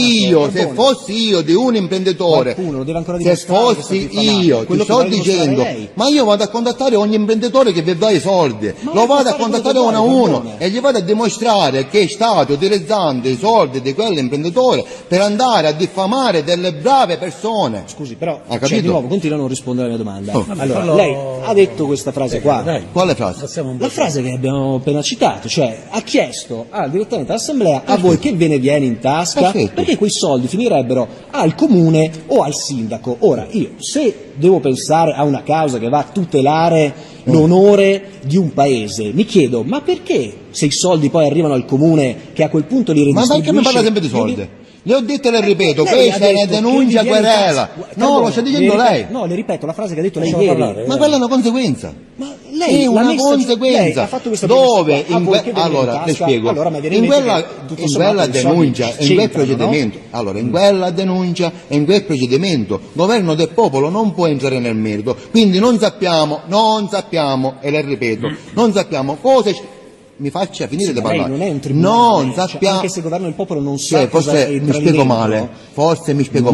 fossi io di un imprenditore, se fossi io, ti sto dicendo, ma io vado a contattare ogni imprenditore che vi dà i soldi, lo vado a contattare uno a uno e gli vado a dimostrare che state utilizzando i soldi di quell'imprenditore per andare a diffamare delle brave persone. Scusi, però di nuovo continua a non rispondere alla mia domanda. Allora, lei ha detto questa frase qua. Quale frase? La frase che abbiamo appena citato, cioè ha chiesto direttamente all'assemblea a voi che ve ne viene in tasca, perché quei soldi finirebbero al comune o al sindaco. Ora, io se devo pensare a una causa che va a tutelare l'onore di un paese, mi chiedo, ma perché se i soldi poi arrivano al comune che a quel punto li redistribuisce? Ma perché mi parla sempre di soldi? Le ho detto e le ripeto, questa è una denuncia querela. No, lo sta dicendo lei. No, le ripeto la frase che ha detto lei ieri. Ma quella è una conseguenza. Ma lei è una conseguenza. Ha fatto questa dove allora le spiego. In quella denuncia e in quel procedimento. Allora, in quella denuncia e in quel procedimento, governo del popolo non può entrare nel merito. Quindi non sappiamo, e le ripeto, non sappiamo cosa mi faccia finire di parlare. Non è un tribunale, non sappiamo. Anche se il governo del popolo non sa cosa forse mi spiego male. Forse mi spiego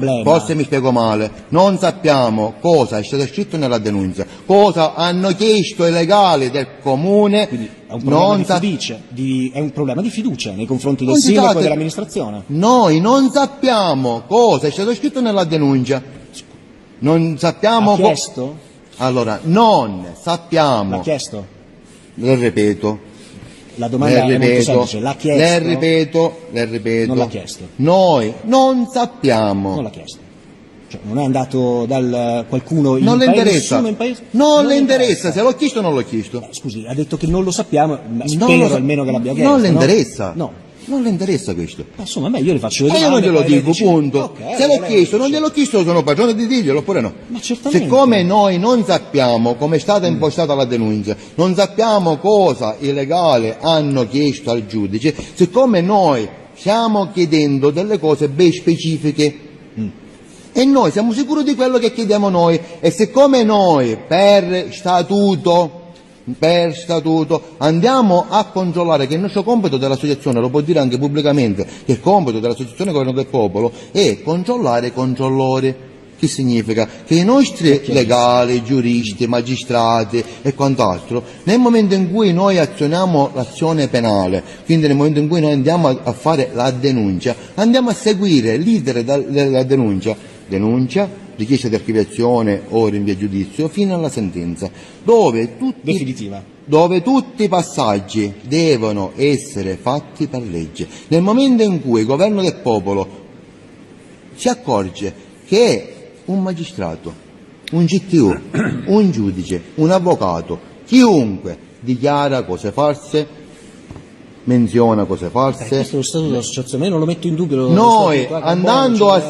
male. Non sappiamo cosa è stato scritto nella denuncia, cosa hanno chiesto i legali del comune. Quindi è un problema è un problema di fiducia nei confronti del sindaco e dell'amministrazione. Noi non sappiamo cosa è stato scritto nella denuncia. Non sappiamo. Ha chiesto? Allora, non sappiamo. L'ha chiesto? Le ripeto. La domanda è molto semplice, l'ha chiesto? Le ripeto. Non l'ha chiesto. Noi non sappiamo. Non l'ha chiesto. Cioè, non è andato dal qualcuno in non le interessa. Non le interessa, se l'ho chiesto o non l'ho chiesto. Scusi, ha detto che non lo sappiamo, spero almeno che l'abbia chiesto. Non le interessa. No. Non le interessa questo. Ma insomma, a me io le faccio vedere. Io non glielo dico, punto. Se l'ho chiesto, non gliel'ho chiesto, sono padrone di dirglielo oppure no. Ma certamente. Siccome noi non sappiamo come è stata impostata la denuncia, non sappiamo cosa i legali hanno chiesto al giudice, siccome noi stiamo chiedendo delle cose ben specifiche e noi siamo sicuri di quello che chiediamo noi, e siccome noi per statuto andiamo a controllare, che il nostro compito dell'associazione, lo può dire anche pubblicamente, che il compito dell'associazione Governo del Popolo è controllare i controllori. Che significa? Che i nostri legali, giuristi, magistrati e quant'altro, nel momento in cui noi azioniamo l'azione penale, quindi nel momento in cui noi andiamo a fare la denuncia, andiamo a seguire l'iter della denuncia, richiesta di archiviazione o rinvio a giudizio fino alla sentenza, dove tutti i passaggi devono essere fatti per legge. Nel momento in cui il governo del popolo si accorge che un magistrato, un GTU, un giudice, un avvocato, chiunque dichiara cose false, menziona cose false. Questo è lo statuto dell'associazione, non lo metto in dubbio. Noi andando a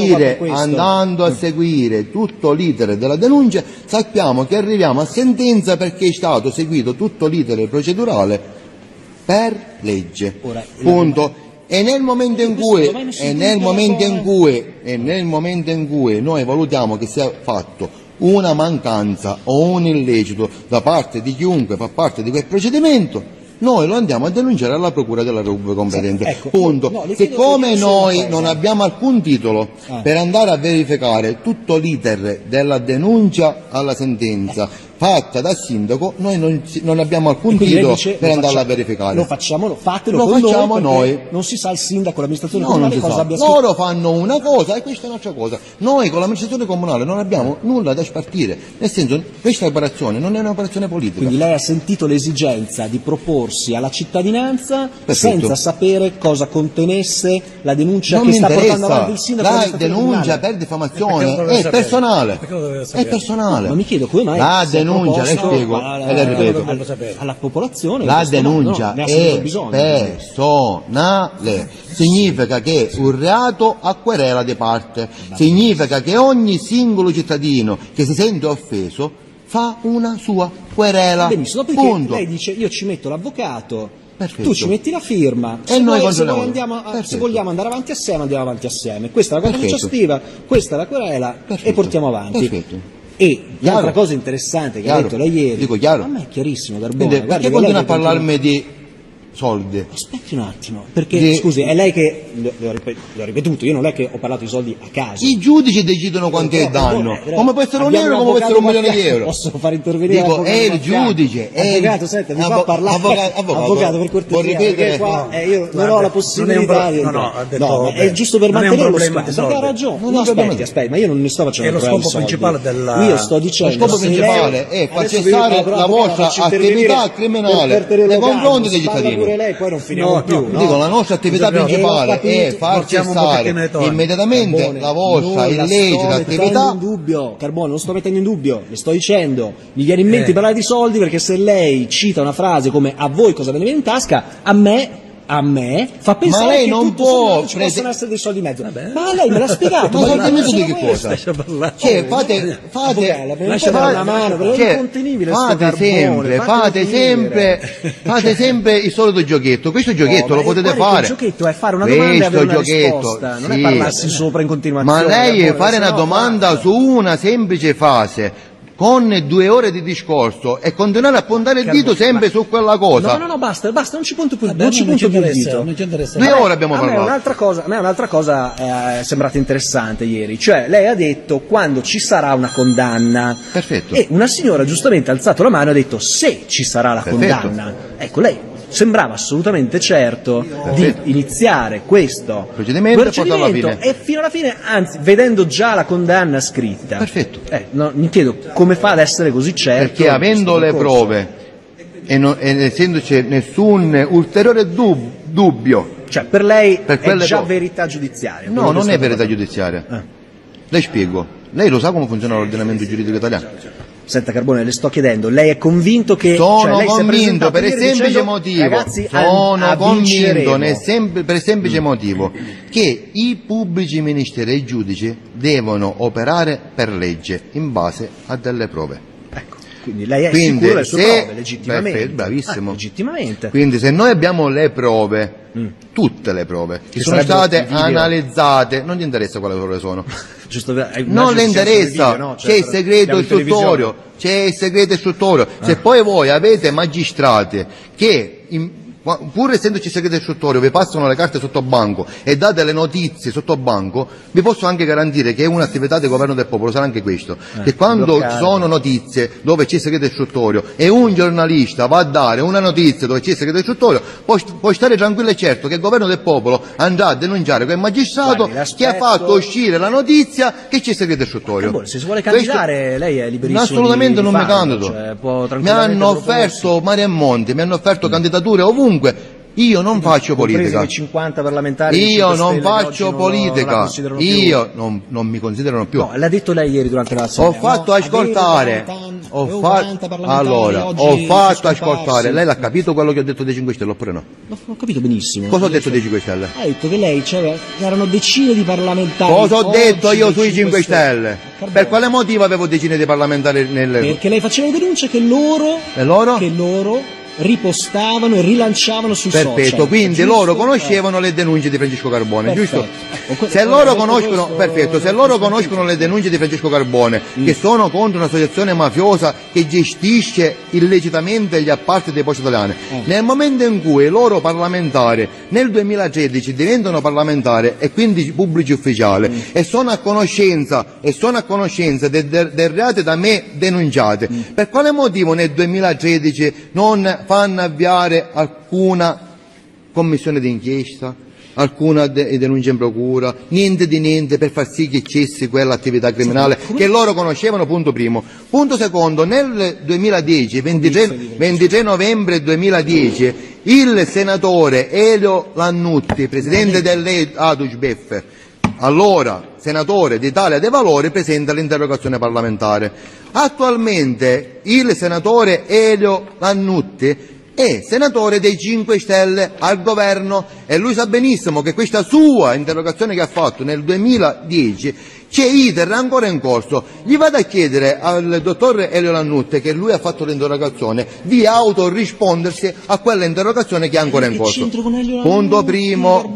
seguire tutto l'iter della denuncia, sappiamo che arriviamo a sentenza perché è stato seguito tutto l'iter procedurale per legge. Punto. E nel momento in cui noi valutiamo che sia fatto una mancanza o un illecito da parte di chiunque fa parte di quel procedimento, noi lo andiamo a denunciare alla Procura della Repubblica competente. Ecco, punto. Siccome noi non abbiamo alcun titolo per andare a verificare tutto l'iter della denuncia alla sentenza fatta dal sindaco, noi non abbiamo alcun titolo per andarla a verificare. Lo facciamo noi. Non si sa il sindaco, l'amministrazione comunale cosa abbia scritto. Loro fanno una cosa e questa è un'altra cosa. Noi con l'amministrazione comunale non abbiamo nulla da spartire, nel senso questa operazione non è un'operazione politica. Quindi lei ha sentito l'esigenza di proporsi alla cittadinanza senza sapere cosa contenesse la denuncia che sta portando avanti il sindaco. La denuncia per diffamazione è personale. È personale. Ma mi chiedo come mai la denuncia, le spiego e le ripeto, alla popolazione la denuncia è personale, significa che un reato a querela di parte, significa che ogni singolo cittadino che si sente offeso fa una sua querela. Benissimo, perché lei dice io ci metto l'avvocato, tu ci metti la firma e noi se vogliamo andare avanti assieme andiamo avanti assieme. Questa è la cosa successiva, questa è la querela e portiamo avanti. Perfetto. E l'altra cosa interessante che ha detto lei ieri, a me è chiarissimo, Carbone, perché continua a parlarmi di soldi? Aspetti un attimo, perché scusi, è lei che le ho ripetuto, io non è che ho parlato di soldi a caso. I giudici decidono quanto è il danno, come può essere un euro, come può essere un milione di euro. Posso far intervenire? Dico, è il giudice, avvocato, senta, mi fa parlare. Avvocato, per cortesia, perché qua io non ho la possibilità di... No, è giusto per mantenere lo scopo, perché ha ragione. Aspetti, ma io non ne sto facendo un problema di soldi. È lo scopo principale della... Io sto dicendo... Lo scopo principale è far cessare la vostra attività criminale nei confronti dei cittadini. Lei poi non finiamo più. Dico, la nostra attività principale è far cessare immediatamente la vostra illecita attività. Carbone, non sto mettendo in dubbio, le sto dicendo, mi viene in mente di parlare di soldi perché se lei cita una frase come a voi cosa ve ne viene in tasca, a me fa pensare lei che non può ci possono essere dei soldi in mezzo. Ma lei me l'ha spiegato. Ma soldi in mezzo di che cosa? Cioè, fate sempre il solito giochetto. Questo giochetto lo potete fare. Il giochetto è fare una domanda e avere una risposta, non è parlarsi sopra in continuazione. Ma lei fare una domanda su una semplice fase con 2 ore di discorso e continuare a puntare il dito sempre su quella cosa. No, basta, non ci punto più il dito. 2 ore abbiamo parlato. A me un'altra cosa è sembrata interessante ieri, cioè lei ha detto quando ci sarà una condanna. Perfetto. E una signora giustamente ha alzato la mano e ha detto se ci sarà la condanna. Ecco, lei sembrava assolutamente certo di iniziare questo procedimento e fino alla fine, anzi, vedendo già la condanna scritta. Perfetto. Mi chiedo come fa ad essere così certo. Perché avendo le prove e essendoci nessun ulteriore dubbio. Cioè per lei è già verità giudiziaria. No, non è verità giudiziaria. Le spiego. Lei lo sa come funziona l'ordinamento giuridico italiano? Senta Carbone, le sto chiedendo, lei è convinto che... Sono convinto per il semplice motivo, per il semplice motivo che i pubblici ministeri e i giudici devono operare per legge in base a delle prove. Ecco, quindi lei è sicuro delle sue prove, legittimamente. Perfetto, bravissimo. Legittimamente. Quindi se noi abbiamo le prove, tutte le prove che sono state analizzate, non gli interessa quali prove sono. Non le interessa, no? C'è il segreto istruttorio, se poi voi avete magistrati che pur essendoci segreto istruttorio vi passano le carte sotto banco e date le notizie sotto banco, vi posso anche garantire che è un'attività del governo del popolo, sarà anche questo, che quando ci sono notizie dove c'è segreto istruttorio e un giornalista va a dare una notizia dove c'è segreto istruttorio, puoi stare tranquillo e certo che il governo del popolo andrà a denunciare quel magistrato che ha fatto uscire la notizia che c'è segreto istruttorio. Se si vuole candidare lei è liberissimo. Assolutamente non mi candido, mi hanno offerto mare e monti, mi hanno offerto candidature ovunque. Io non faccio politica. 50 parlamentari io non faccio politica. Io non mi considerano più. No, l'ha detto lei ieri durante la Ho fatto ascoltare. Ho fatto ascoltare. Lei l'ha capito quello che ho detto dei 5 Stelle oppure no? Ho capito benissimo. Cosa ho detto dei 5 Stelle? Ha detto che lei erano decine di parlamentari. Cosa ho detto io sui 5 Stelle? Per quale motivo avevo decine di parlamentari nelle... Perché lei faceva le denunce che loro ripostavano e rilanciavano sui social. Perfetto, quindi loro conoscevano le denunce di Francesco Carbone, giusto? Se loro conoscono, perfetto, se loro conoscono le denunce di Francesco Carbone, che sono contro un'associazione mafiosa che gestisce illecitamente gli appalti dei poste italiane, nel momento in cui loro parlamentari nel 2013 diventano parlamentari e quindi pubblici ufficiali e sono a conoscenza del reato da me denunciate, per quale motivo nel 2013 non fanno avviare alcuna commissione d'inchiesta, alcuna denuncia in procura, niente di niente per far sì che cessi quell'attività criminale che loro conoscevano, punto primo. Punto secondo, nel 2010, 23 novembre 2010, il senatore Elio Lannutti, presidente dell'ADUSBEF, allora senatore d'Italia dei Valori, presenta l'interrogazione parlamentare. Attualmente il senatore Elio Lannutti è senatore dei 5 Stelle al governo e lui sa benissimo che questa sua interrogazione che ha fatto nel 2010 c'è iter ancora in corso. Gli vado a chiedere al dottor Elio Lannutti, che lui ha fatto l'interrogazione, di autorispondersi a quella interrogazione che è ancora in corso. Punto primo.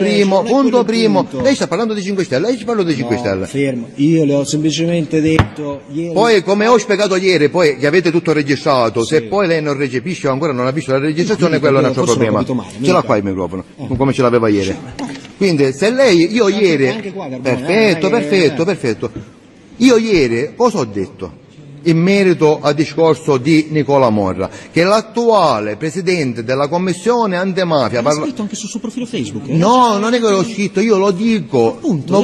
Lei sta parlando di 5 Stelle, lei ci parla di 5 Stelle. Fermo, io le ho semplicemente detto ieri. Poi, come ho spiegato ieri, poi che avete tutto registrato, se poi lei non recepisce o ancora non ha visto la registrazione, quello è un altro problema. Ce l'ha qua il microfono, come ce l'aveva ieri. Quindi se lei, io ieri, perfetto, io ieri cosa ho detto in merito al discorso di Nicola Morra? Che l'attuale presidente della commissione antimafia... L'ha scritto anche sul suo profilo Facebook? No, non è che l'ho scritto, io lo dico. Appunto,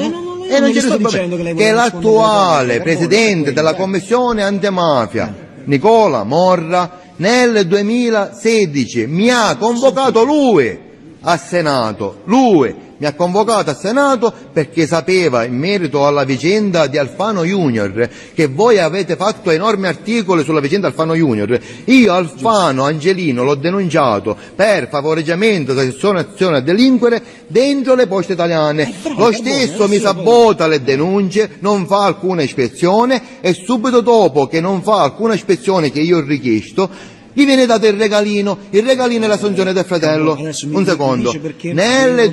che l'attuale presidente della commissione antimafia, Nicola Morra, nel 2016 mi ha convocato lui a Senato, mi ha convocato a Senato perché sapeva, in merito alla vicenda di Alfano Junior, che voi avete fatto enormi articoli sulla vicenda Alfano Junior. Io Alfano Angelino l'ho denunciato per favoreggiamento di azione a delinquere dentro le poste italiane. Lo stesso mi sabota le denunce, non fa alcuna ispezione e subito dopo che non fa alcuna ispezione che io ho richiesto gli viene dato il regalino è la sanzione del fratello. Un secondo, nel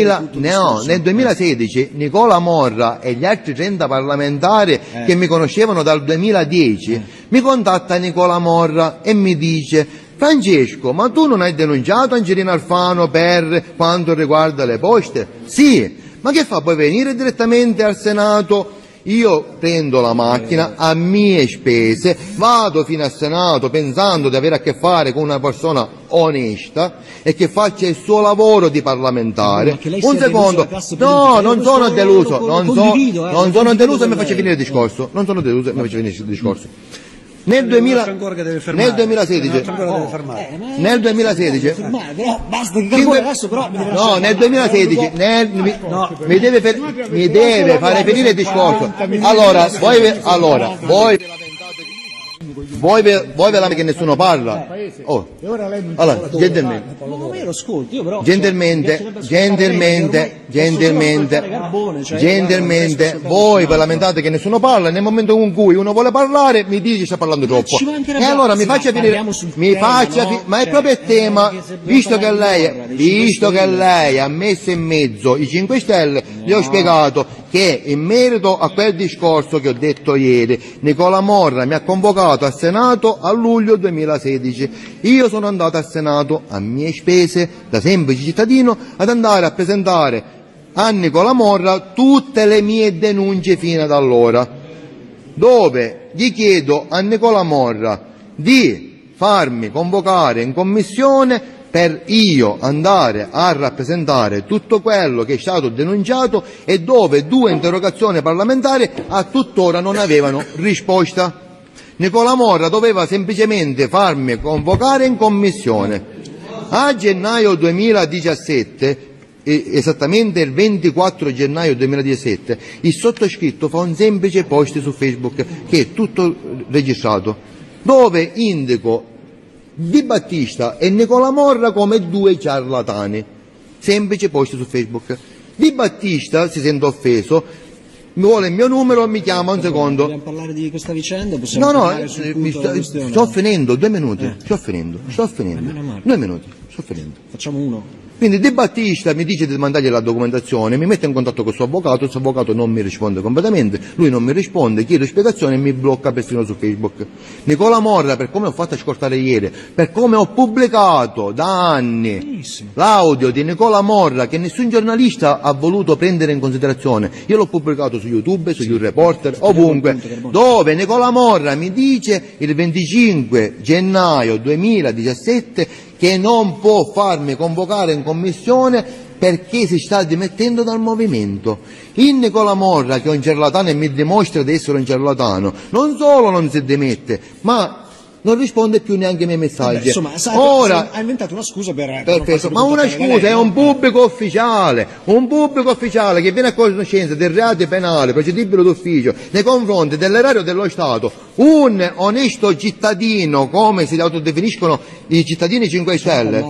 2016 Nicola Morra e gli altri 30 parlamentari che mi conoscevano dal 2010 mi contatta Nicola Morra e mi dice: Francesco, ma tu non hai denunciato Angelino Alfano per quanto riguarda le poste? Sì, ma che fa? Puoi venire direttamente al Senato? Io prendo la macchina a mie spese, vado fino al Senato pensando di avere a che fare con una persona onesta e che faccia il suo lavoro di parlamentare. Un secondo, no, non sono deluso, non sono deluso e mi faccio finire il discorso. Non sono deluso e mi faccio finire il discorso. Nel 2016 mi deve fare finire il discorso. Allora voi ve la che nessuno parla. Allora, gentilmente, voi vi lamentate che nessuno parla, nel momento in cui uno vuole parlare mi dice sta parlando troppo. E allora mi faccia finire, ma è proprio il tema, visto che lei ha messo in mezzo i 5 Stelle, gli ho spiegato che in merito a quel discorso che ho detto ieri, Nicola Morra mi ha convocato al Senato a luglio 2016. Io sono andato al Senato a mie spese, da semplice cittadino, ad andare a presentare a Nicola Morra tutte le mie denunce fino ad allora, dove gli chiedo a Nicola Morra di farmi convocare in commissione per io andare a rappresentare tutto quello che è stato denunciato e dove 2 interrogazioni parlamentari a tuttora non avevano risposta. Nicola Morra doveva semplicemente farmi convocare in commissione. A gennaio 2017, esattamente il 24 gennaio 2017, il sottoscritto fa un semplice post su Facebook che è tutto registrato, dove indico Di Battista e Nicola Morra come 2 ciarlatani. Semplice post su Facebook. Di Battista si sente offeso, mi vuole il mio numero, mi chiama un secondo. Vogliamo parlare di questa vicenda? Possiamo parlare sul punto della questione? Sto finendo, 2 minuti, sto finendo, 2 minuti, sto finendo. Facciamo uno. Quindi De Battista mi dice di mandargli la documentazione, mi mette in contatto con il suo avvocato non mi risponde completamente, lui non mi risponde, chiedo spiegazioni e mi blocca persino su Facebook. Nicola Morra, per come ho fatto ascoltare ieri, per come ho pubblicato da anni l'audio di Nicola Morra che nessun giornalista ha voluto prendere in considerazione, io l'ho pubblicato su YouTube, su YouReporter, ovunque, dove Nicola Morra mi dice il 25 gennaio 2017 che non può farmi convocare in commissione perché si sta dimettendo dal movimento. Il Nicola Morra, che è un ciarlatano e mi dimostra di essere un ciarlatano, non solo non si dimette, ma non risponde più neanche ai miei messaggi. Insomma, ora ha inventato una scusa per perfetto, ma una scusa è un pubblico ufficiale che viene a conoscenza del reato penale procedibile d'ufficio nei confronti dell'erario dello Stato, un onesto cittadino, come si autodefiniscono i cittadini 5 Stelle,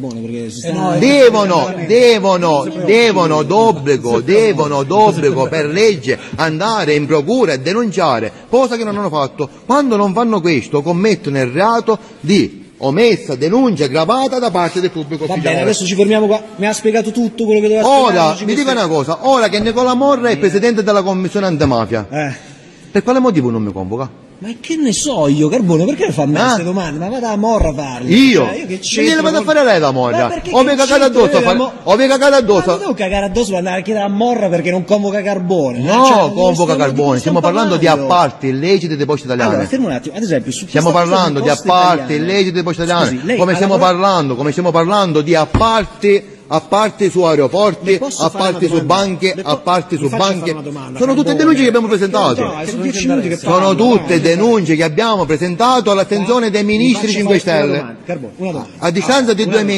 devono d'obbligo per legge andare in procura e denunciare, cosa che non hanno fatto. Quando non fanno questo commettono il reato di omessa denuncia aggravata da parte del pubblico ufficiale. Va bene, adesso ci fermiamo qua. Mi ha spiegato tutto quello che doveva spiegare. Ora, mi dica una cosa, ora che Nicola Morra è presidente della commissione antimafia, per quale motivo non mi convoca? Ma che ne so io, Carbone, perché fa a me queste domande? Ma vada a Morra a farle. Io? Cioè, che gliele vado a fare lei da Morra. O mi cagate addosso addosso. Ma devo cagare addosso per andare a chiedere a Morra perché non convoca Carbone. No, cioè, convoca Carbone, stiamo parlando di appalti illeciti delle Poste Italiane. Allora, fermo un attimo, ad esempio, stiamo parlando di appalti illeciti delle Poste Italiane. Come stiamo parlando di appalti su aeroporti, appalti su banche, sono tutte denunce che abbiamo presentato. Sono tutte denunce che abbiamo presentato all'attenzione dei ministri 5 Stelle. A distanza di 2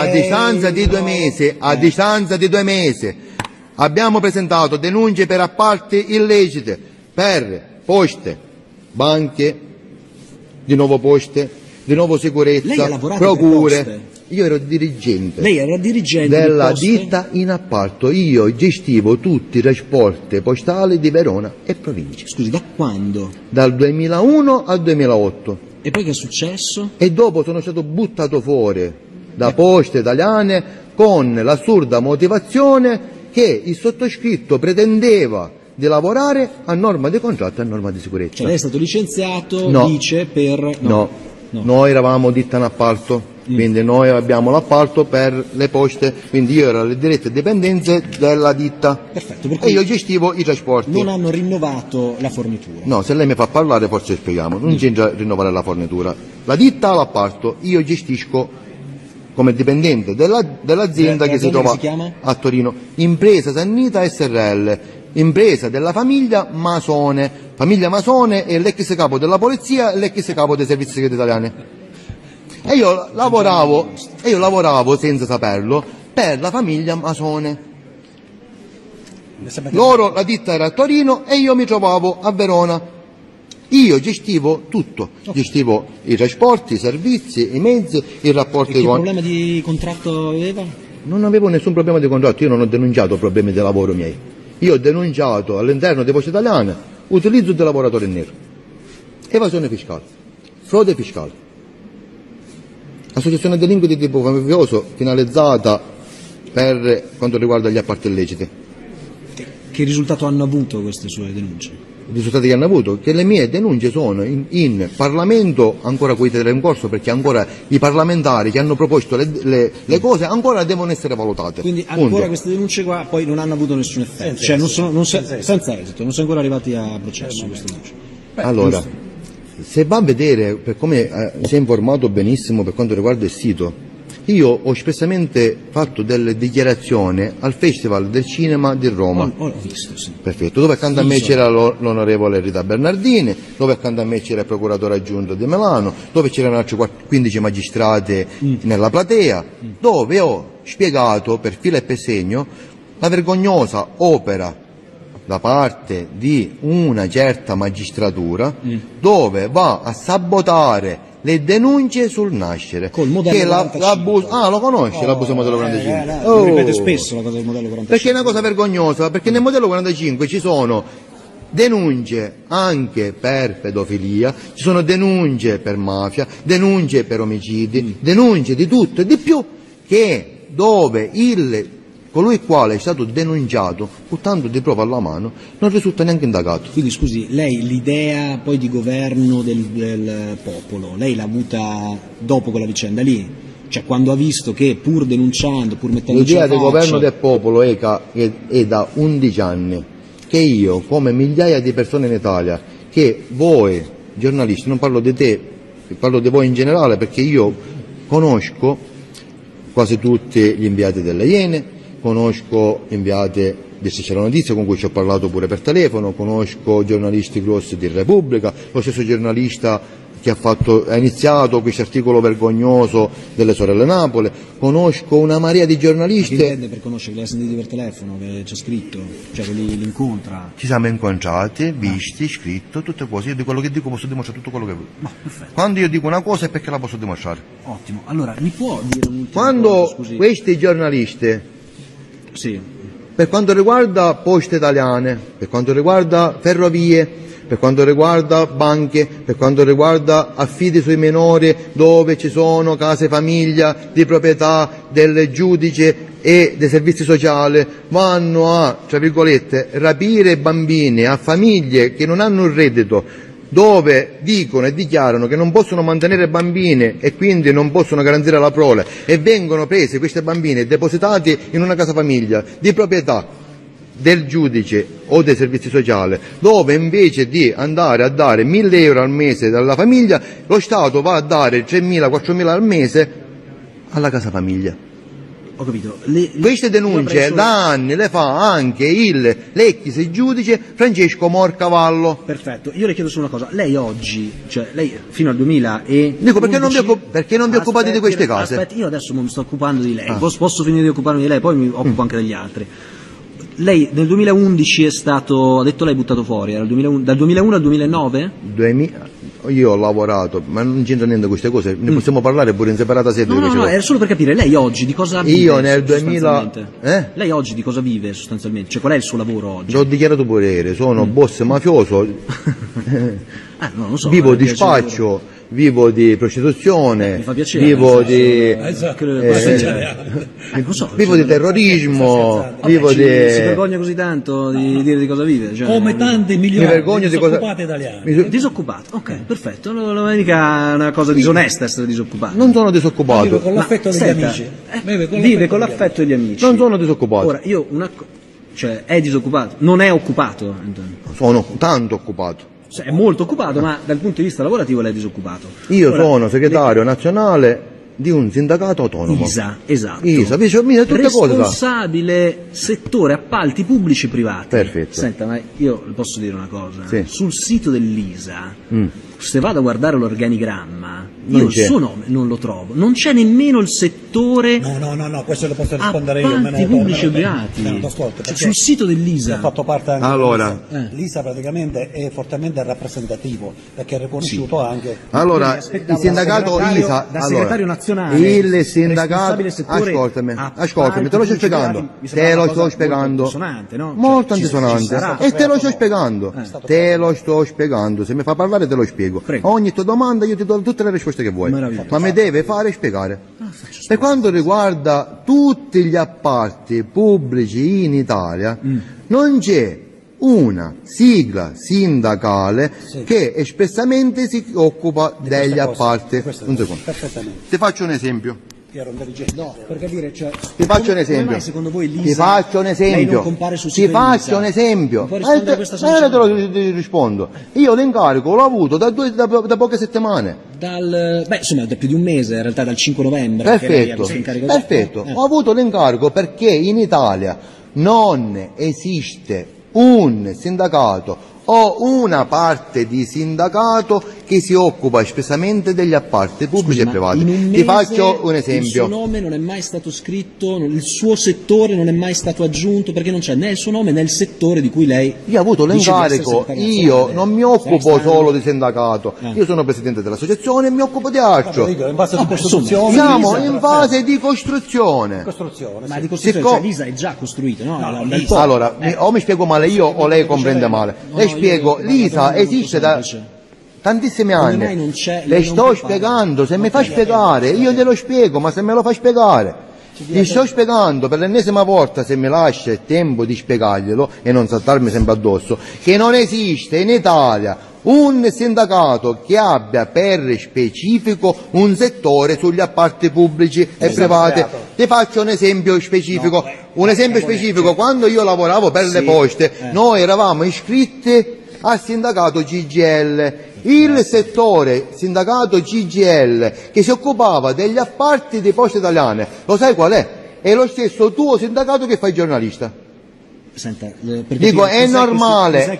mesi, abbiamo presentato denunce per appalti illecite, per poste, banche, di nuovo poste, di nuovo sicurezza, procure. Io ero dirigente. Lei era dirigente della ditta in appalto. Io gestivo tutti i trasporti postali di Verona e provincia. Scusi, da quando? Dal 2001 al 2008. E poi che è successo? E dopo sono stato buttato fuori da Poste Italiane con l'assurda motivazione che il sottoscritto pretendeva di lavorare a norma di contratto e a norma di sicurezza. Cioè lei è stato licenziato, no. Dice, per... No. Noi eravamo ditta in appalto. Quindi noi abbiamo l'appalto per le poste, quindi io ero alle dirette dipendenze della ditta. Perfetto, e io gestivo i trasporti. Non hanno rinnovato la fornitura? No, se lei mi fa parlare forse spieghiamo, non c'entra rinnovare la fornitura. La ditta ha l'appalto, io gestisco come dipendente dell'azienda che si trova a Torino. Impresa Sannita SRL, impresa della famiglia Masone. Famiglia Masone è l'ex capo della polizia e l'ex capo dei servizi segreti italiani. E io lavoravo senza saperlo per la famiglia Masone. La ditta era a Torino e io mi trovavo a Verona. Io gestivo tutto, gestivo i trasporti, i servizi, i mezzi, i rapporti con... Che problema di contratto aveva? Non avevo nessun problema di contratto, io non ho denunciato problemi di lavoro miei. Io ho denunciato all'interno delle Poste Italiane utilizzo del lavoratore nero, evasione fiscale, frode fiscale. Associazione delinquenti di tipo mafioso finalizzata per quanto riguarda gli appalti illeciti. Che risultato hanno avuto queste sue denunce? I risultati che hanno avuto? Che le mie denunce sono in Parlamento ancora con iter in corso, perché ancora i parlamentari che hanno proposto le cose ancora devono essere valutate. Quindi ancora queste denunce qua poi non hanno avuto nessun effetto, senza esito, non sono ancora arrivati a processo queste denunce. Allora, se va a vedere, per come si è informato benissimo per quanto riguarda il sito, io ho espressamente fatto delle dichiarazioni al Festival del Cinema di Roma. Ho visto, sì. Perfetto, dove accanto a me c'era l'onorevole Rita Bernardini, dove accanto a me c'era il procuratore aggiunto di Milano, dove c'erano altri 15 magistrati nella platea, dove ho spiegato per filo e per segno la vergognosa opera da parte di una certa magistratura dove va a sabotare le denunce sul nascere. Col modello 45. Lo conosci l'abuso modello 45? Lo ripete spesso la cosa del modello 45. Perché è una cosa vergognosa, perché nel modello 45 ci sono denunce anche per pedofilia, ci sono denunce per mafia, denunce per omicidi, denunce di tutto e di più, che dove colui il quale è stato denunciato, pur tanto di prova alla mano, non risulta neanche indagato. Quindi scusi, lei l'idea poi di governo del popolo, lei l'ha avuta dopo quella vicenda lì? Cioè quando ha visto che pur denunciando, pur mettendo l'idea del governo del popolo è da 11 anni, che io, come migliaia di persone in Italia, che voi giornalisti, non parlo di te, parlo di voi in generale, perché io conosco quasi tutti gli inviati delle Iene, conosco inviate di Striscia Notizia con cui ci ho parlato pure per telefono, conosco giornalisti grossi di Repubblica, lo stesso giornalista che ha iniziato questo articolo vergognoso delle sorelle Napoli, conosco una marea di giornalisti. Ma che intende per conoscere? Li ha sentiti per telefono, che c'è scritto, cioè che li incontra? Ci siamo incontrati, visti, scritto, tutte cose. Io di quello che dico posso dimostrare tutto quello che vuoi. Quando io dico una cosa è perché la posso dimostrare. Ottimo, allora mi può dire un'ultima quando cosa, scusi? Questi giornalisti, sì, per quanto riguarda poste italiane, per quanto riguarda ferrovie, per quanto riguarda banche, per quanto riguarda affidi sui minori dove ci sono case famiglia di proprietà del giudice e dei servizi sociali, vanno a, tra virgolette, rapire bambini a famiglie che non hanno un reddito, dove dicono e dichiarano che non possono mantenere bambini e quindi non possono garantire la prole, e vengono presi questi bambini e depositati in una casa famiglia di proprietà del giudice o dei servizi sociali, dove invece di andare a dare 1.000 euro al mese dalla famiglia, lo Stato va a dare 3.000-4.000 al mese alla casa famiglia. Ho capito. Queste denunce da anni le fa anche l'ex giudice Francesco Morcavallo. Perfetto, io le chiedo solo una cosa, lei oggi, cioè lei fino al 2000 e... Dico, perché non vi occupate di queste case? Aspetta, io adesso mi sto occupando di lei, posso finire di occuparmi di lei, poi mi occupo anche degli altri. Lei nel 2011 è stato, ha detto lei buttato fuori, era dal 2001 al 2009? Io ho lavorato, ma non c'entra niente queste cose, ne possiamo parlare pure in separata sede. No, era solo per capire, lei oggi di cosa vive? Io nel 2000... Lei oggi di cosa vive sostanzialmente? Cioè qual è il suo lavoro oggi? L'ho dichiarato pure ieri, sono boss mafioso, non so, vivo di spaccio, vivo di prostituzione, mi fa piacere, vivo di vivo di terrorismo, vivo di... Si vergogna così tanto di dire di cosa vive? Cioè, come tanti milioni di disoccupati italiani. Disoccupato, ok, perfetto, non è mica una cosa disonesta essere disoccupato. Non sono disoccupato. Vive con l'affetto degli amici. Vive con l'affetto degli amici. Non sono disoccupato. Ora, io cioè è disoccupato, non è occupato. Sono tanto occupato. È molto occupato, ma dal punto di vista lavorativo lei è disoccupato. Io sono segretario nazionale di un sindacato autonomo. ISA, esatto. ISA, tutte responsabile settore appalti pubblici e privati. Perfetto. Senta, ma io le posso dire una cosa. Sì. Sul sito dell'ISA, se vado a guardare l'organigramma, io il suo nome non lo trovo. Non c'è nemmeno il settore... No, questo lo posso rispondere io. Appalti pubblici e privati. Sul sito dell'ISA. Ha fatto parte anche allora, l'ISA praticamente è fortemente rappresentativo, perché è riconosciuto anche... Allora, il sindacato ISA... Da segretario nazionale... Il sindacato, ascoltami, te lo sto spiegando, molto antisonante, e te lo sto spiegando, se mi fa parlare te lo spiego. Ogni tua domanda io ti do tutte le risposte che vuoi, ma mi deve fare spiegare. Per quanto riguarda tutti gli appalti pubblici in Italia, non c'è una sigla sindacale che espressamente si occupa degli appalti. Un secondo. Ti faccio un esempio. No, per capire, cioè, ti faccio un esempio. Secondo voi l'ISA, ti faccio un esempio. Ti faccio un esempio. Te lo rispondo. Io l'incarico l'ho avuto da poche settimane. Insomma, da più di un mese, in realtà dal 5 novembre. Perfetto. Ho avuto l'incarico perché in Italia non esiste un sindacato o una parte di sindacato che si occupa espressamente degli appalti pubblici e privati. Ti faccio un esempio. Il suo nome non è mai stato scritto, il suo settore non è mai stato aggiunto, perché non c'è né il suo nome né il settore di cui lei. Io ho avuto l'incarico, io non mi occupo solo di sindacato, io sono presidente dell'associazione e mi occupo di altro. In base di costruzione. Siamo in fase di costruzione. Ma di costruzione, cioè l'ISA è già costruita, no? Allora, o mi spiego male io o lei comprende male. Le spiego, l'ISA esiste da tantissimi anni. Le sto spiegando, se mi fa spiegare, io glielo spiego, ma se me lo fa spiegare. Gli sto spiegando per l'ennesima volta, se mi lascia il tempo di spiegarglielo e non saltarmi sempre addosso, che non esiste in Italia un sindacato che abbia per specifico un settore sugli appalti pubblici e privati. Ti faccio un esempio specifico. Quando io lavoravo per le poste, noi eravamo iscritti al sindacato CGIL. Il settore sindacato CGIL che si occupava degli appalti di Poste Italiane, lo sai qual è? È lo stesso tuo sindacato che fa il giornalista. Senta, dico, è normale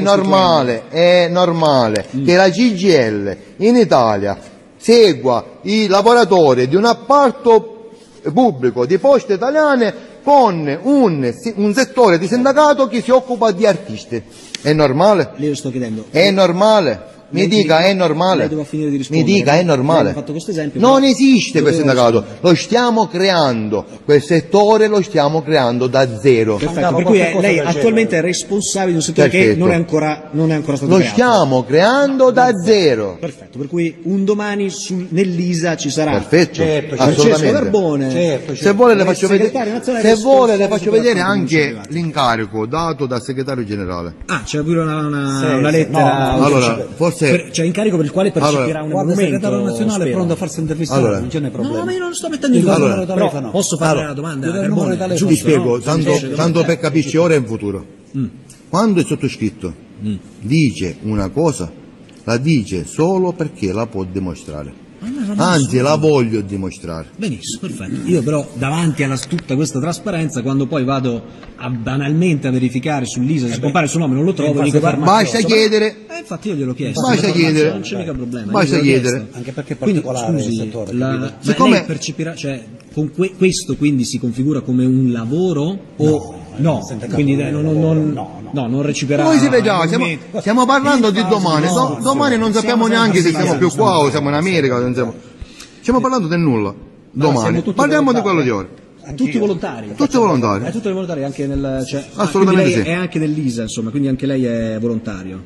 che la CGIL in Italia segua i lavoratori di un appalto pubblico di Poste Italiane con un settore di sindacato che si occupa di artisti. È normale? Le lo sto chiedendo. È normale? Mi dica, è normale? Mi dica, è normale? Non esiste quel sindacato, lo stiamo creando, quel settore lo stiamo creando da zero. Perfetto, per cui lei attualmente è responsabile di un settore che non è ancora stato creato. Lo stiamo creando da zero. Perfetto, per cui un domani nell'ISA ci sarà. Perfetto, assolutamente. Carbone, se vuole le faccio vedere anche l'incarico dato dal segretario generale. Ah, c'è pure una lettera. Allora, forse c'è incarico per il quale percepirà un emolumento. Il segretario nazionale è pronto a farsi intervistare, non c'è ne problema. No, ma io non sto mettendo in dubbio. Posso fare la domanda? Ti spiego, tanto per capirci ora e in futuro. Quando il sottoscritto dice una cosa, la dice solo perché la può dimostrare. Anzi, la voglio dimostrare. Benissimo, perfetto. Io però davanti a tutta questa trasparenza, quando poi vado banalmente a verificare sull'ISA se compare il suo nome non lo trovo, dico basta chiedere. Infatti io gliel'ho chiesto. Basta chiedere. Non c'è mica problema. Basta chiedere. Anche perché è particolare il settore. Siccome lei percepirà, cioè con questo quindi si configura come un lavoro o no? Quindi non receperà. Poi si vedrà, stiamo parlando di domani. Domani non sappiamo neanche se siamo più qua o siamo in America. Stiamo parlando del nulla. Domani. Parliamo di quello di ora. Tutti volontari. Tutti volontari. Tutti volontari anche nel. Assolutamente sì. È anche nell'ISA, insomma, quindi anche lei è volontario.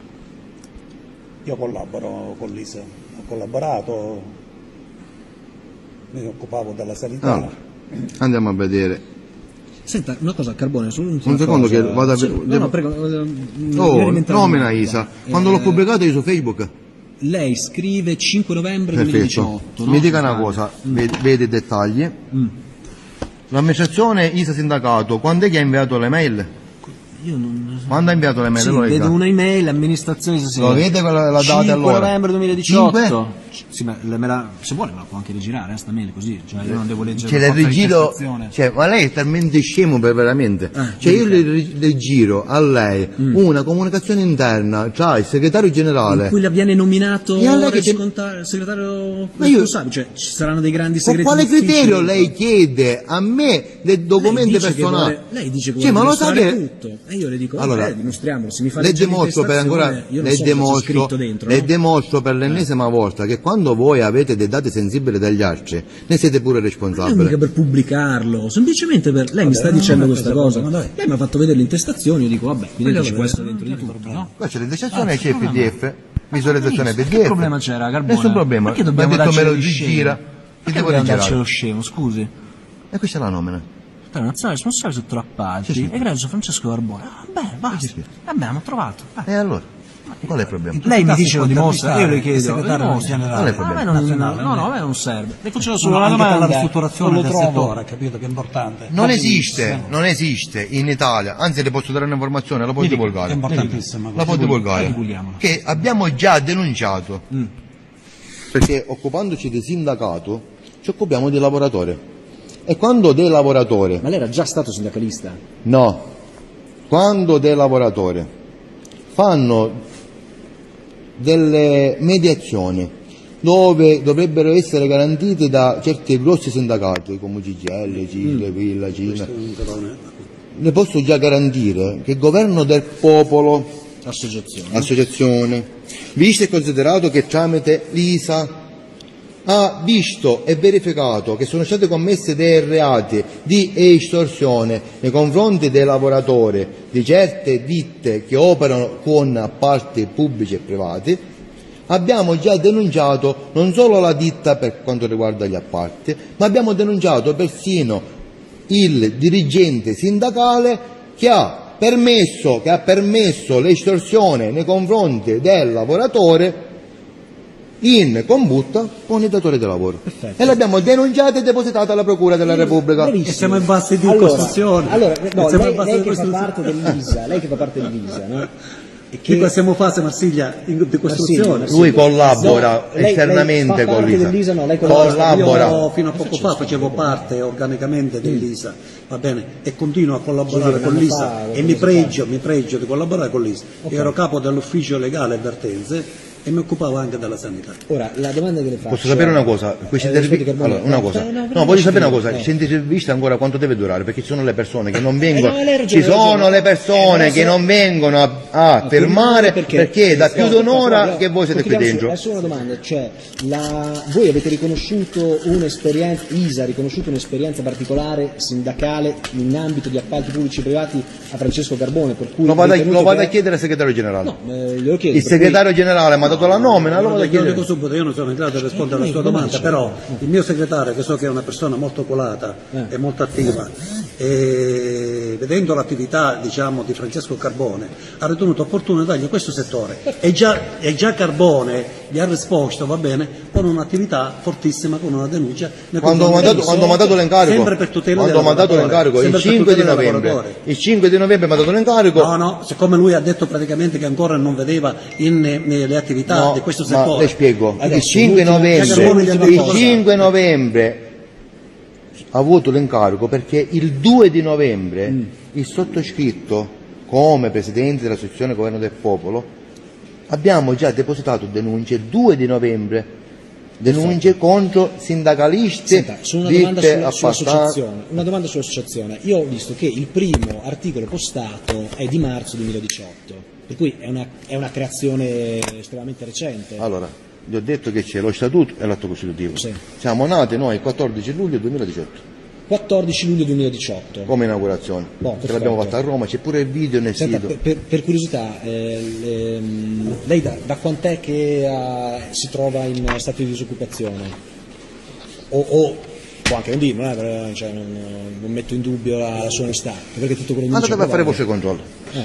Io collaboro con l'ISA, ho collaborato, mi occupavo della sanità. Allora, andiamo a vedere. Senta, una cosa, Carbone, solo un secondo che vado a vedere. No, prego. Nomina ISA. Quando l'ho pubblicato io su Facebook. Lei scrive 5 novembre 2018. Mi dica una cosa, vede i dettagli. L'amministrazione ISA sindacato, quando è che ha inviato le mail? Io non so. Quando ha inviato le mail? Sì, vedo un'email, amministrazione ISA Lo vede la data 5 allora? novembre 2018. 5? Sì, ma se vuole me la può anche rigirare, sta mail così, cioè io non devo leggere. Cioè, le rigiro, ma lei è talmente scemo veramente. Io le giro a lei una comunicazione interna tra il segretario generale in cui le viene nominato il segretario responsabile, cioè ci saranno dei grandi segreti. Con quale criterio lei chiede a me dei documenti personali? Lei dice che vuole dimostrare tutto e io le dico allora, dimostriamolo, se mi fa le dimostro per ancora, le dimostro per l'ennesima volta che quando voi avete dei dati sensibili dagli altri ne siete pure responsabili. Non mica per pubblicarlo, semplicemente per lei mi sta dicendo questa cosa. Lei mi ha fatto vedere le intestazioni, io dico vabbè, qui dentro ci può essere dentro di tutto, no? Qua c'è l'intestazione e c'è il PDF, visualizzazione PDF. Che problema c'era, Carbone? Nessun problema. Perché dobbiamo darci lo gira? Perché dobbiamo darci lo scemo, scusi? E questa è la nomina. Nazionale responsabile sotto l'appalti, egregio Francesco Carbone. Beh, basta. Abbiamo trovato. E allora? Qual è il problema? Lei mi dice lo dimostra, io le chiedo. Qual è il problema? No, a me non serve. Le faccio solo una domanda. domanda. La ristrutturazione del settore, capito che è importante. Non esiste in Italia, anzi le posso dare un'informazione, la può divulgare. È importantissima. La può divulgare. Che abbiamo già denunciato. Perché occupandoci di sindacato ci occupiamo di lavoratore. E quando dei lavoratori... Ma lei era già stato sindacalista? No. Quando dei lavoratori fanno delle mediazioni dove dovrebbero essere garantite da certi grossi sindacati come CGIL, CIL, Villa, Cina. Le posso già garantire che il governo del popolo, associazione, visto e considerato che tramite l'ISA ha visto e verificato che sono state commesse dei reati di estorsione nei confronti dei lavoratori di certe ditte che operano con appalti pubblici e privati, abbiamo già denunciato non solo la ditta per quanto riguarda gli appalti, ma abbiamo denunciato persino il dirigente sindacale che ha permesso l'estorsione nei confronti del lavoratore in combutta con il datore di lavoro. Perfetto. E l'abbiamo denunciata e depositata alla Procura della Repubblica. E siamo in base di Costituzione. Allora, no, lei che fa parte dell'ISA, no? Che questa fase Marsiglia di costruzione. Lui collabora esternamente con l'ISA. Lei collabora. Io fino a poco fa facevo parte organicamente dell'ISA, va bene, e continuo a collaborare con l'ISA e mi pregio di collaborare con l'ISA. Okay. Io ero capo dell'ufficio legale avvertenze e mi occupavo anche della sanità. Ora, la domanda che le faccio... Posso sapere una cosa? Voglio sapere una cosa, questa intervista ancora quanto deve durare? Perché ci sono le persone che non vengono, che non vengono a fermare perché da più di un'ora che voi siete qui dentro. È solo una domanda, cioè voi avete riconosciuto un'esperienza, ISA ha riconosciuto un'esperienza particolare sindacale in ambito di appalti pubblici e privati a Francesco Carbone, per cui... Lo vado a chiedere al segretario generale. No, glielo chiedo. Il segretario generale mi ha dato la nomina, allora io dico subito, io non sono in grado di rispondere alla sua domanda, però il mio segretario, che so che è una persona molto colata e molto attiva, e vedendo l'attività diciamo di Francesco Carbone ha ritenuto opportuno dargli questo settore e già Carbone gli ha risposto, va bene, con un'attività fortissima, con una denuncia quando mi ha dato l'incarico, sempre per tutela del lavoratore, il 5 di novembre mi ha dato l'incarico. No, siccome lui ha detto praticamente che ancora non vedeva le attività di questo settore. Le spiego, il 5 novembre ha avuto l'incarico perché il 2 di novembre il sottoscritto, come presidente dell'associazione Governo del Popolo, abbiamo già depositato denunce 2 di novembre, contro sindacalisti. Senta, una domanda sull'associazione. Io ho visto che il primo articolo postato è di marzo 2018, per cui è una creazione estremamente recente. Allora, vi ho detto che c'è lo statuto e l'atto costitutivo. Sì. Siamo nati noi il 14 luglio 2018. 14 luglio 2018. Come inaugurazione. Ce l'abbiamo fatta a Roma, c'è pure il video nel sito. Per curiosità, lei da quant'è che si trova in stato di disoccupazione? O può anche non dirlo, non metto in dubbio la sua onestà, perché tutto quello che andate a fare vostro controllo.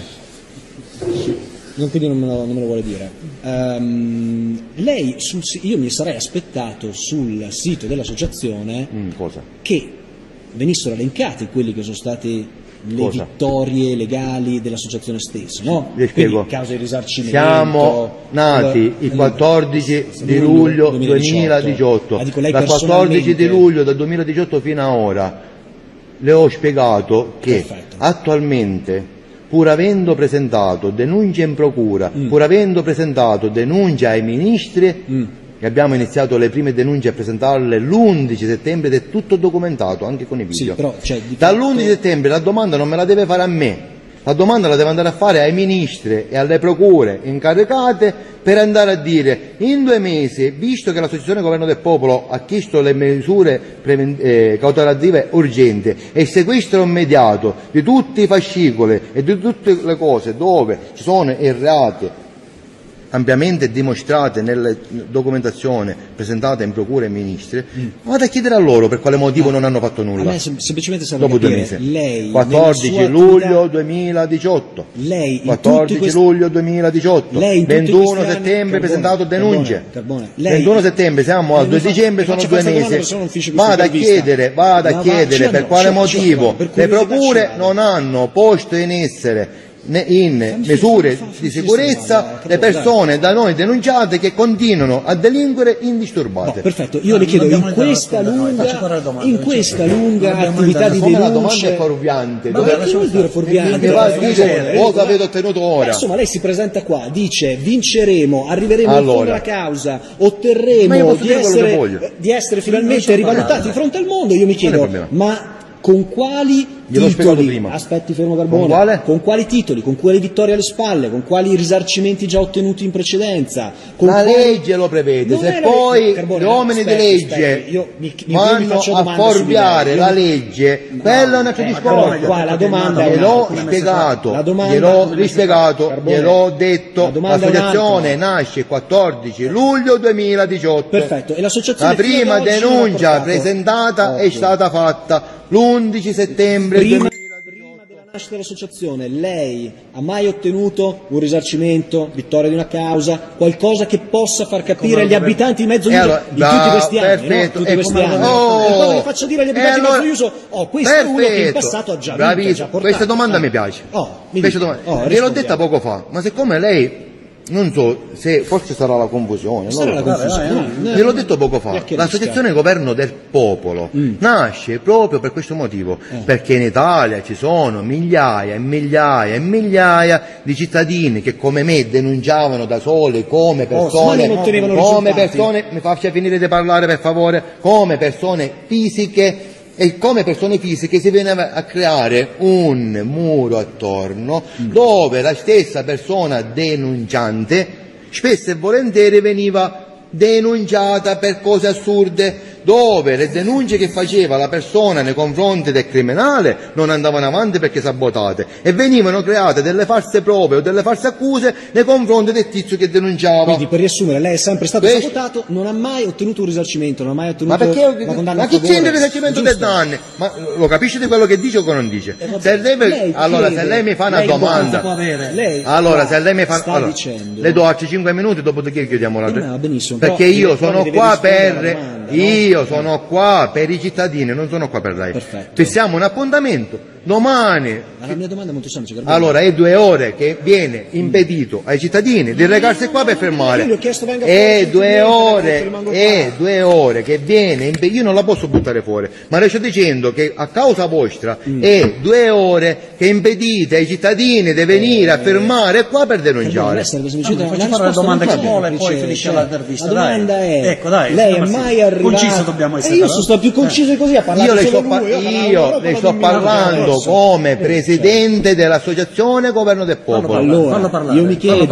Quindi non me lo vuole dire. Lei, io mi sarei aspettato sul sito dell'associazione che venissero elencati quelli che sono stati le vittorie legali dell'associazione stessa, no? Vi spiego. Quindi causa di risarcimento. Siamo nati il 14 di luglio 2018. Dal 14 di luglio del 2018 fino ad ora le ho spiegato che attualmente, pur avendo presentato denuncia in procura, pur avendo presentato denuncia ai ministri, e abbiamo iniziato le prime denunce a presentarle l'11 settembre ed è tutto documentato anche con i video. Dall'11 settembre la domanda non me la deve fare a me, la domanda la deve andare a fare ai ministri e alle procure incaricate per andare a dire: in 2 mesi, visto che l'associazione Governo del Popolo ha chiesto le misure cautelative urgenti e il sequestro immediato di tutti i fascicoli e di tutte le cose dove ci sono i reati ampiamente dimostrate nelle documentazioni presentate in procura ai ministri, vado a chiedere a loro per quale motivo non hanno fatto nulla. A me semplicemente serve dopo 2 mesi. Lei 14 luglio 2018, lei 14 luglio 2018, 21 settembre presentato denunce. 21 settembre, siamo al 2 dicembre, sono 2 mesi. Vado a chiedere per quale motivo le procure non hanno posto in essere in misure di sicurezza le persone da noi denunciate che continuano a delinquere indisturbate. No, perfetto, io le chiedo in questa lunga attività di denuncia. La domanda è fuorviante. Ma che vuol dire fuorviante? Mi va a dire cosa avete ottenuto ora. Insomma, lei si presenta qua, dice vinceremo, arriveremo in fondo alla causa, otterremo di essere finalmente rivalutati di fronte al mondo. Io mi chiedo, ma con quali titoli? Aspetti, fermo Carbone. Con quali titoli? Con quali vittorie alle spalle? Con quali risarcimenti già ottenuti in precedenza? Legge lo prevede. Se poi gli uomini di legge vanno a fuorviare la legge, quella è una discorso. Qua la domanda è gliel'ho rispiegato, gliel'ho detto. L'associazione nasce il 14 luglio 2018. Perfetto. E l'associazione, la prima denuncia presentata è stata fatta l'11 settembre. Prima della nascita dell'associazione, lei ha mai ottenuto un risarcimento, vittoria di una causa, qualcosa che possa far capire agli abitanti di Mezzoiuso di tutti questi anni? Perfetto. Tutti questi anni. Qualcosa che faccia dire agli abitanti di Mezzoiuso, questo è uno che in passato ha già portato. Questa domanda mi piace. Gliel'ho detta poco fa, ma siccome lei, non so se forse sarà la confusione, gliel'ho detto poco fa, l'associazione Governo del Popolo nasce proprio per questo motivo, perché in Italia ci sono migliaia e migliaia e migliaia di cittadini che come me denunciavano da soli come persone, mi faccia finire di parlare per favore, come persone fisiche. E come persone fisiche si viene a creare un muro attorno dove la stessa persona denunciante spesso e volentieri veniva denunciata per cose assurde, dove le denunce che faceva la persona nei confronti del criminale non andavano avanti perché sabotate e venivano create delle false prove o delle false accuse nei confronti del tizio che denunciava. Quindi, per riassumere, lei è sempre stato sabotato, non ha mai ottenuto un risarcimento, non ha mai ottenuto una condanna. Ma chi c'entra il risarcimento dei danni? Ma lo capisce di quello che dice o che non dice? Se lei mi fa una domanda, se lei mi fa le do altri 5 minuti, dopodiché chiudiamo la benissimo, perché io sono qua per i cittadini, non sono qua per lei. Fissiamo un appuntamento domani. La mia domanda è molto semplice. Allora, è 2 ore che viene impedito ai cittadini di recarsi qua per fermare. È 2 ore che viene impedito. Io non la posso buttare fuori, ma le sto dicendo che a causa vostra è 2 ore che impedite ai cittadini di venire a fermare qua per denunciare. Faccio fare la domanda che vuole e poi finisce l'intervista. La domanda è, lei è mai arrivato? Conciso dobbiamo essere. Io sono più conciso di così a parlare. Io le sto parlando come presidente dell'associazione Governo del Popolo. Allora, io mi chiedo,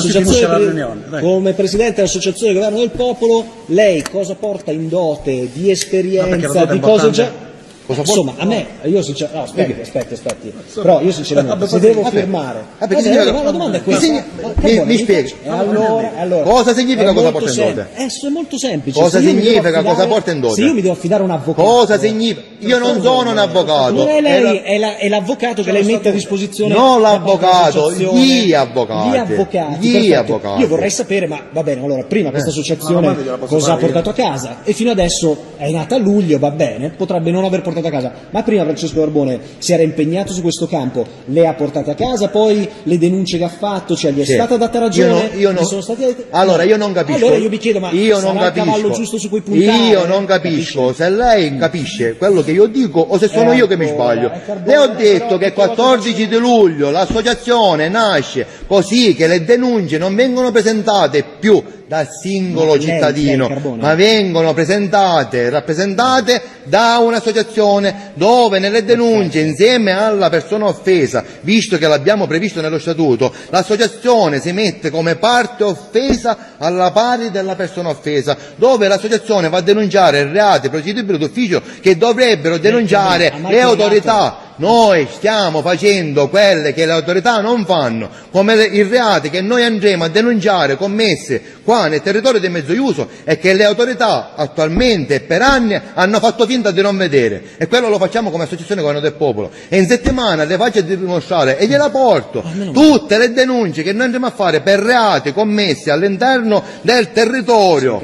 come presidente dell'associazione Governo del Popolo, lei cosa porta in dote di esperienza, di cose già... Insomma, a me, io sinceramente, aspetti, però io sinceramente, se devo firmare, la domanda è questa. Mi spieghi, cosa significa cosa porta in dote? È molto semplice. Cosa significa cosa porta in dote? Se io mi devo affidare a un avvocato. Cosa significa? Io non sono un avvocato. Lei è l'avvocato che lei mette a disposizione. Non l'avvocato, gli avvocati. Io vorrei sapere, ma va bene, allora, prima questa associazione cosa ha portato a casa? E fino adesso è nata a luglio, va bene, potrebbe non aver portato a casa, ma prima Francesco Carbone si era impegnato su questo campo, le ha portate a casa, poi le denunce che ha fatto, cioè gli è stata data ragione? Allora io non capisco. Allora io mi chiedo, ma sarà il cavallo giusto su cui puntare? Io non capisco se lei capisce quello che io dico o se sono io che mi sbaglio. Le ho detto che il 14 di luglio l'associazione nasce così che le denunce non vengono presentate più dal singolo cittadino, ma vengono rappresentate da un'associazione dove nelle denunce, insieme alla persona offesa, visto che l'abbiamo previsto nello statuto, l'associazione si mette come parte offesa alla pari della persona offesa, dove l'associazione va a denunciare reati procedibili d'ufficio che dovrebbero denunciare le autorità. Noi stiamo facendo quelle che le autorità non fanno, come i reati che noi andremo a denunciare commessi qua nel territorio del Mezzoiuso e che le autorità attualmente e per anni hanno fatto finta di non vedere, e quello lo facciamo come associazione Governo del Popolo, e in settimana le faccio dimostrare e gliela porto tutte le denunce che noi andremo a fare per reati commessi all'interno del territorio,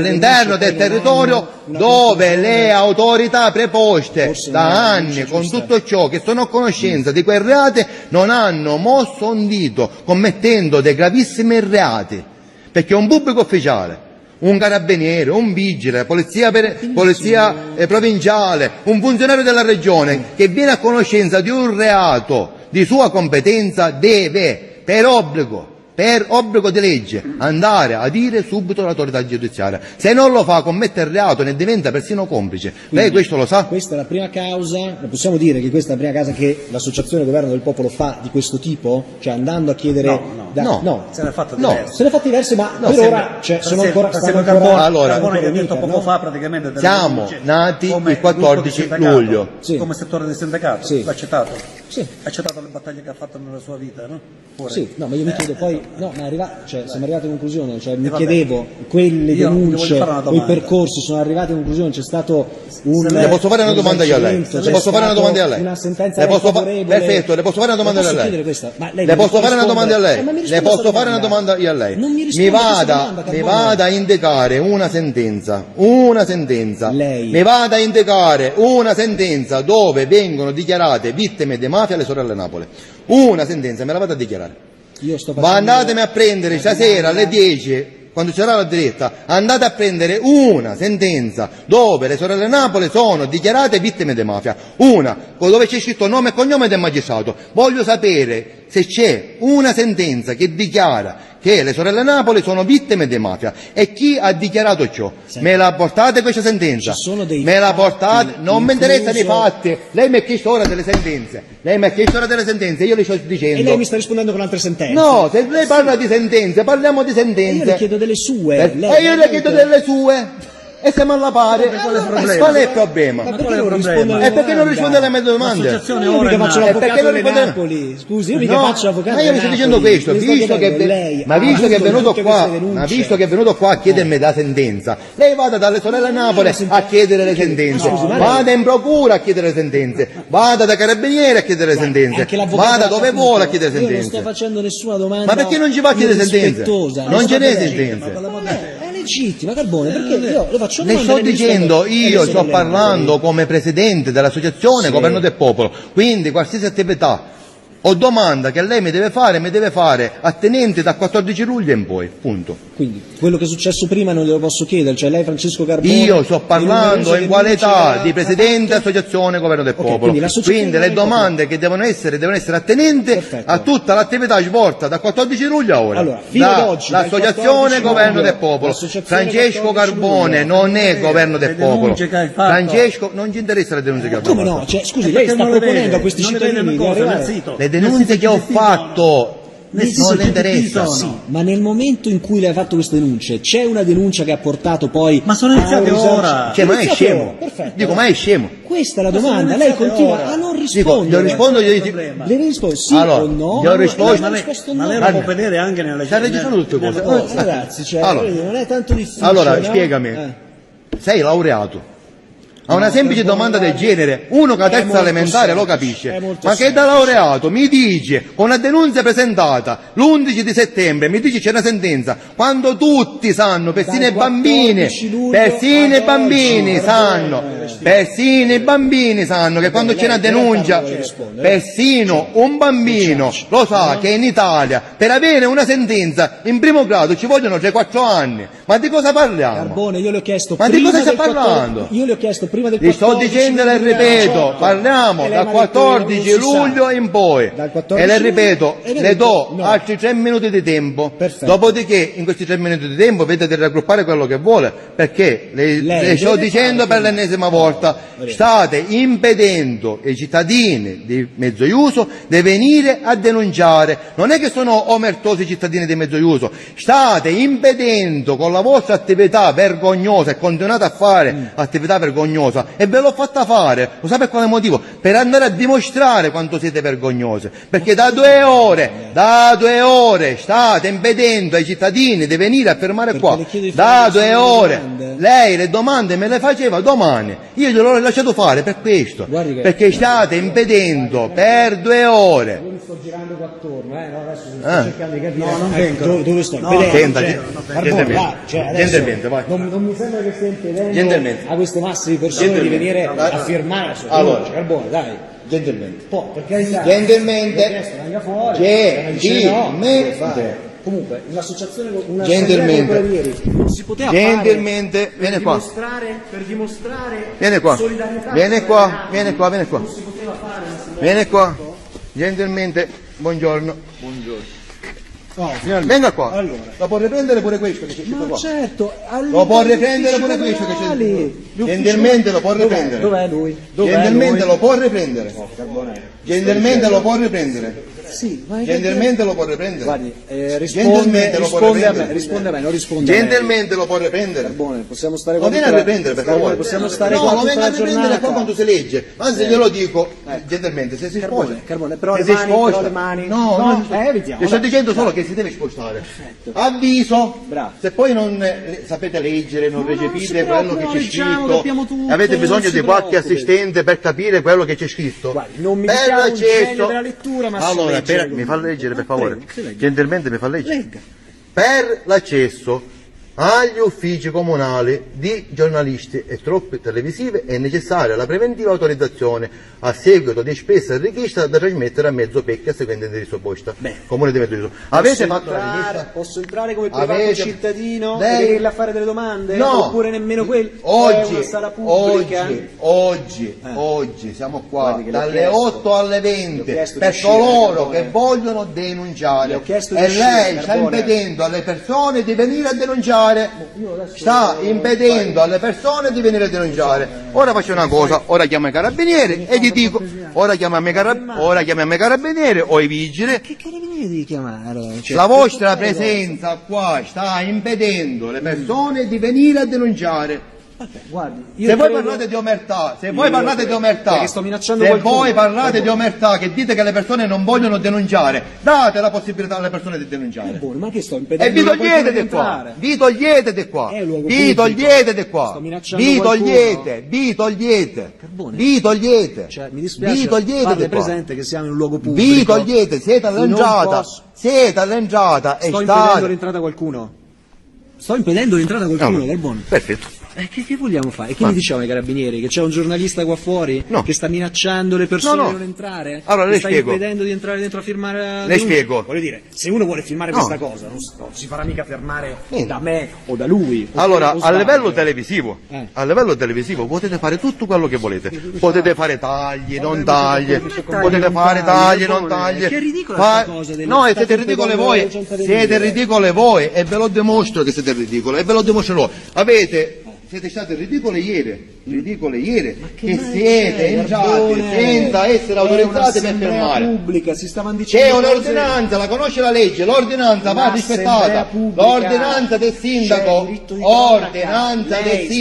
dove le autorità preposte da anni con tutto tutto ciò che sono a conoscenza di quei reati non hanno mosso un dito commettendo dei gravissimi reati, perché un pubblico ufficiale, un carabiniere, un vigile, polizia provinciale, un funzionario della regione che viene a conoscenza di un reato di sua competenza deve, per obbligo di legge, andare a dire subito all'autorità giudiziaria. Se non lo fa commette il reato, ne diventa persino complice. Quindi, lei questo lo sa? Questa è la prima causa, possiamo dire che questa è la prima causa che l'associazione Governo del Popolo fa di questo tipo? Cioè andando a chiedere... No, se ne è fatta diverse. Se ne è fatte diverse, ma per ora stanno ancora... Allora, che ha detto poco fa praticamente... Siamo nati il 14 luglio. Come settore del sindacato, l'ha accettato. Sì. Ha accettato le battaglie che ha fatto nella sua vita, no? Sì, no, ma io mi chiedo poi, siamo arrivati a conclusione, cioè mi chiedevo, quelle denunce, quei percorsi sono arrivati a conclusione, c'è stato un... Le posso fare una domanda io a lei? Le posso fare una domanda a lei? Una sentenza favorevole? Perfetto, le posso fare una domanda a lei? Le posso fare una domanda a lei? Le posso fare una domanda io a lei? Mi vada a indicare una sentenza, lei. mi vada a indicare una sentenza dove vengono dichiarate vittime di mafia le sorelle Napoli. Una sentenza, me la vado a dichiarare. Ma andatemi a prendere stasera alle 10, quando ci sarà la diretta, andate a prendere una sentenza dove le sorelle Napoli sono dichiarate vittime di mafia. Una, dove c'è scritto nome e cognome del magistrato. Voglio sapere se c'è una sentenza che dichiara che le sorelle Napoli sono vittime di mafia e chi ha dichiarato ciò. Me la portate questa sentenza? Me la portate? Non mi interessa dei fatti. Lei mi ha chiesto ora delle sentenze. Io le sto dicendo. E lei mi sta rispondendo con altre sentenze. No, se lei parla di sentenze, parliamo di sentenze. Io le chiedo delle sue. E io le chiedo delle sue. E se me la pare, qual è il problema? Ma perché non risponde E perché non risponde alle mie domande? Io mica faccio l'avvocato delle Napoli. Scusi, io mica faccio l'avvocato. Ma io mi sto dicendo questo, visto che è venuto qua a chiedermi la sentenza, lei vada dalle sorelle Napoli a chiedere le sentenze, vada in procura a chiedere le sentenze, vada da carabinieri a chiedere le sentenze, vada dove vuole a chiedere le sentenze. Io non sto facendo nessuna domanda. Ma perché non ci fa chiedere sentenze? Non ce n'è sentenze. Legittima, Carbone, perché io lo faccio. Le sto dicendo, io sto parlando come presidente dell'associazione Governo del Popolo, quindi qualsiasi attività o domanda che lei mi deve fare attenente dal 14 luglio in poi, punto. Quindi quello che è successo prima non glielo posso chiedere, cioè lei Francesco Carbone... Io sto parlando in qualità di presidente dell'associazione Governo del Popolo, quindi le domande che devono essere attenenti a tutta l'attività svolta dal 14 luglio a ora. Allora, fino ad oggi, l'associazione Governo del Popolo, Francesco Carbone non è Governo del Popolo, Francesco non ci interessa le denunce che ha fatto. Come no? Cioè, scusi, lei sta proponendo a questi cittadini di arrivare... Le denunce che ho fatto non le interessa. Sì, ma nel momento in cui lei ha fatto queste denunce, c'è una denuncia che ha portato poi... Ma sono iniziate ora. Cioè, ma è scemo. Perfetto. Dico, ma è scemo. Questa è la domanda, lei continua a non rispondere. Io rispondo, le rispondo sì allora, o no? Io risposto, ma lei lo può vedere anche nelle sono tutte cose. Ragazzi, cioè, allora, non è tanto difficile. Allora, spiegami. Sei laureato. A una semplice domanda del genere, uno che ha terza elementare lo capisce, ma che da laureato mi dice, con una denuncia presentata l'11 di settembre, mi dice c'è una sentenza, quando tutti sanno, persino i bambini sanno che quando c'è una denuncia, persino un bambino lo sa che in Italia per avere una sentenza in primo grado ci vogliono 3-4 anni. Ma di cosa parliamo? Carbone, io le ho chiesto ma di cosa stai parlando? Io le ho chiesto prima del 14 Li sto dicendo e le ripeto, parliamo dal 14 luglio in poi. E le ripeto, le do altri 3 minuti di tempo. Dopodiché in questi 3 minuti di tempo vedete di raggruppare quello che vuole, perché le sto dicendo per l'ennesima volta, state impedendo ai cittadini di Mezzoiuso di venire a denunciare. Non è che sono omertosi i cittadini di Mezzoiuso, state impedendo con la vostra attività vergognosa e continuate a fare attività vergognosa, e ve l'ho fatta fare, lo sa per quale motivo? Per andare a dimostrare quanto siete vergognose, perché da 2 ore state impedendo ai cittadini di venire a fermare qua, da 2 ore. Lei le domande me le faceva domani, io gliel'ho lasciato fare per questo, perché state impedendo per 2 ore. Io mi sto girando qua attorno, no? Adesso sto cercando di capire. No, non vengo. Dove sto? Gentilmente, vai. Non mi sembra che stia impedendo a queste masse di persone l'occasione di venire a firmare la sua denuncia. Carbone, dai. Gentilmente. Per carità. Gentilmente. Comunque, un'associazione con non si poteva gentilmente, viene qua. Per dimostrare viene qua. solidarietà. Viene qua. Non si poteva fare. Viene qua. Gentilmente, buongiorno. No, venga qua. Allora. Lo può riprendere pure questo che c'è scritto qua. Certo, lo può riprendere pure questo che c'è scritto. Gentilmente lo può riprendere. Dov'è lui? Gentilmente lo può riprendere. Gentilmente lo può riprendere. Sì, gentilmente lo può riprendere. Guardi, risponde a me, non risponde gentilmente lo può riprendere. Buone, possiamo stare qua. Lo viene a riprendere per favore. Possiamo stare qua. No, lo venga a riprendere qua quando si legge. Anzi, glielo dico gentilmente, se si sposta. Carbone, però le mani. No, vi sto dicendo solo che si deve spostare. Avviso. Se poi non sapete leggere, non recepite quello che c'è scritto, avete bisogno di qualche assistente per capire quello che c'è scritto. Non mi diciamo un genio della lettura, ma allora, mi fa leggere per favore, gentilmente mi fa leggere. Per l'accesso agli uffici comunali di giornalisti e truppe televisive è necessaria la preventiva autorizzazione a seguito di spesa richiesta da trasmettere a mezzo PEC a seguente indirizzo posta. Comune di Mezzogiorno. Avete fatto la richiesta? Posso entrare come privato cittadino e venirle a fare delle domande? No. Oppure nemmeno quello? Oggi siamo qua dalle 8 alle 20 per coloro che vogliono denunciare e lei sta impedendo alle persone di venire a denunciare. Sta impedendo alle persone di venire a denunciare. Ora faccio una cosa, ora chiamo i carabinieri e gli dico, ora chiamiamo i carabinieri o i vigili. Che carabinieri devi chiamare? La vostra presenza qua sta impedendo alle persone di venire a denunciare. Vabbè, guardi, se voi parlate di omertà, se voi parlate di omertà, che dite che le persone non vogliono denunciare, date la possibilità alle persone di denunciare. Ma che sto impedendo? E vi togliete di qua, vi togliete di qua, vi togliete. Cioè, mi dispiace, fate presente che siamo in un luogo pubblico. Vi togliete, siete all'entrata e sto impedendo l'entrata a qualcuno. Carbone. Perfetto. Che vogliamo fare? E che gli diciamo ai carabinieri? Che c'è un giornalista qua fuori che sta minacciando le persone di non entrare? Allora le sta spiego. impedendo di entrare dentro a firmare le spiego. Voglio dire, se uno vuole firmare questa cosa non si farà mica fermare da me o da lui. Allora, a livello televisivo potete fare tutto quello che volete. Potete fare tagli, non tagli, potete fare tagli, non tagli. Che ridicola questa cosa delle... No, siete ridicole voi e ve lo dimostro che siete ridicole e ve lo dimostrerò. Siete state ridicole ieri, che siete entrati senza essere autorizzati per firmare. Pubblica, si stavano dicendo c'è un'ordinanza, la conosce la legge, l'ordinanza va rispettata, l'ordinanza del sindaco, ordinanza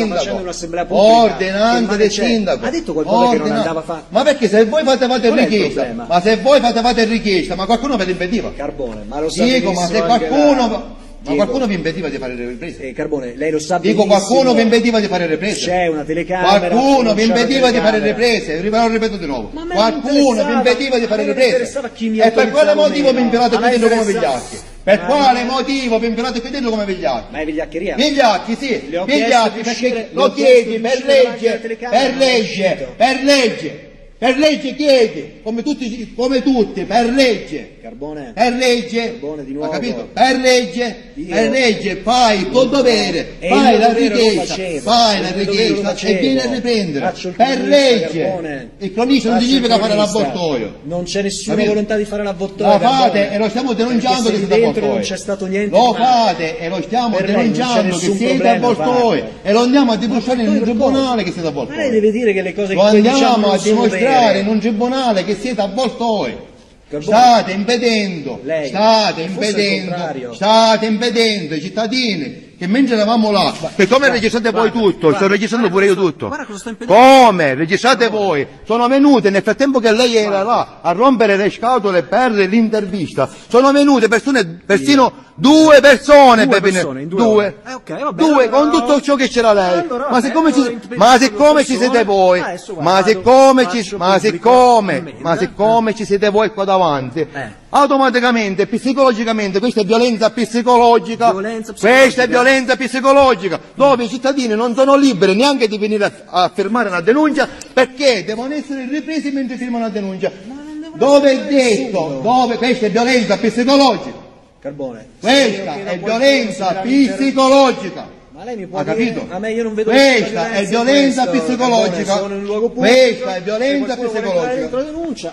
del sindaco, ha detto qualcosa che non andava fatto. Ma perché se voi facevate richiesta, ma qualcuno ve lo impediva? Carbone, ma lo dico, ma se qualcuno vi impediva di fare le riprese? Carbone, lei lo sa benissimo. Dico, qualcuno vi impediva di fare le riprese? C'è una telecamera. Qualcuno vi impediva di fare le riprese? Lo ripeto di nuovo. Qualcuno vi impediva di fare le riprese? E per quale motivo vi impedate qui dentro come Vigliacchi? Per quale motivo vi impedate qui dentro come Vigliacchi? Ma è vigliaccheria? Vigliacchi, sì. Vigliacchi, perché lo chiedi per legge chiedi, come tutti, per legge. Carbone. Per legge. Carbone di nuovo. Ha capito? Per legge, fai il tuo dovere, fai la richiesta e vieni a riprendere. Per legge. Il cronista non significa fare l'abortoio. Non c'è nessuna volontà di fare l'abortoio. Lo fate e lo stiamo denunciando che siete abortoi. Non c'è stato niente. Lo fate e lo stiamo denunciando che siete abortoi e lo andiamo a dimostrare in un tribunale che siete abortoi. Ma lei deve dire che le cose che lo andiamo a dimostrare in un tribunale che siete abortoi. State impedendo ai cittadini che mentre eravamo là, per come registrate voi tutto, sto registrando pure io tutto, come registrate voi, sono venute nel frattempo che lei era là a rompere le scatole per l'intervista, sono venute persino due persone per venire, due, con tutto ciò che c'era lei, ma siccome ci siete voi, ma siccome ci siete voi qua davanti, automaticamente, psicologicamente, questa è violenza psicologica, questa è violenza psicologica, dove i cittadini non sono liberi neanche di venire a firmare una denuncia perché devono essere ripresi mentre firmano una denuncia. Dove è detto, dove questa è violenza psicologica. Carbone. Questa è violenza psicologica. Ma lei mi può ha capito? Dire, a me io non vedo questa è violenza psicologica. Sono in un luogo pubblico, questa è violenza psicologica. Denuncia,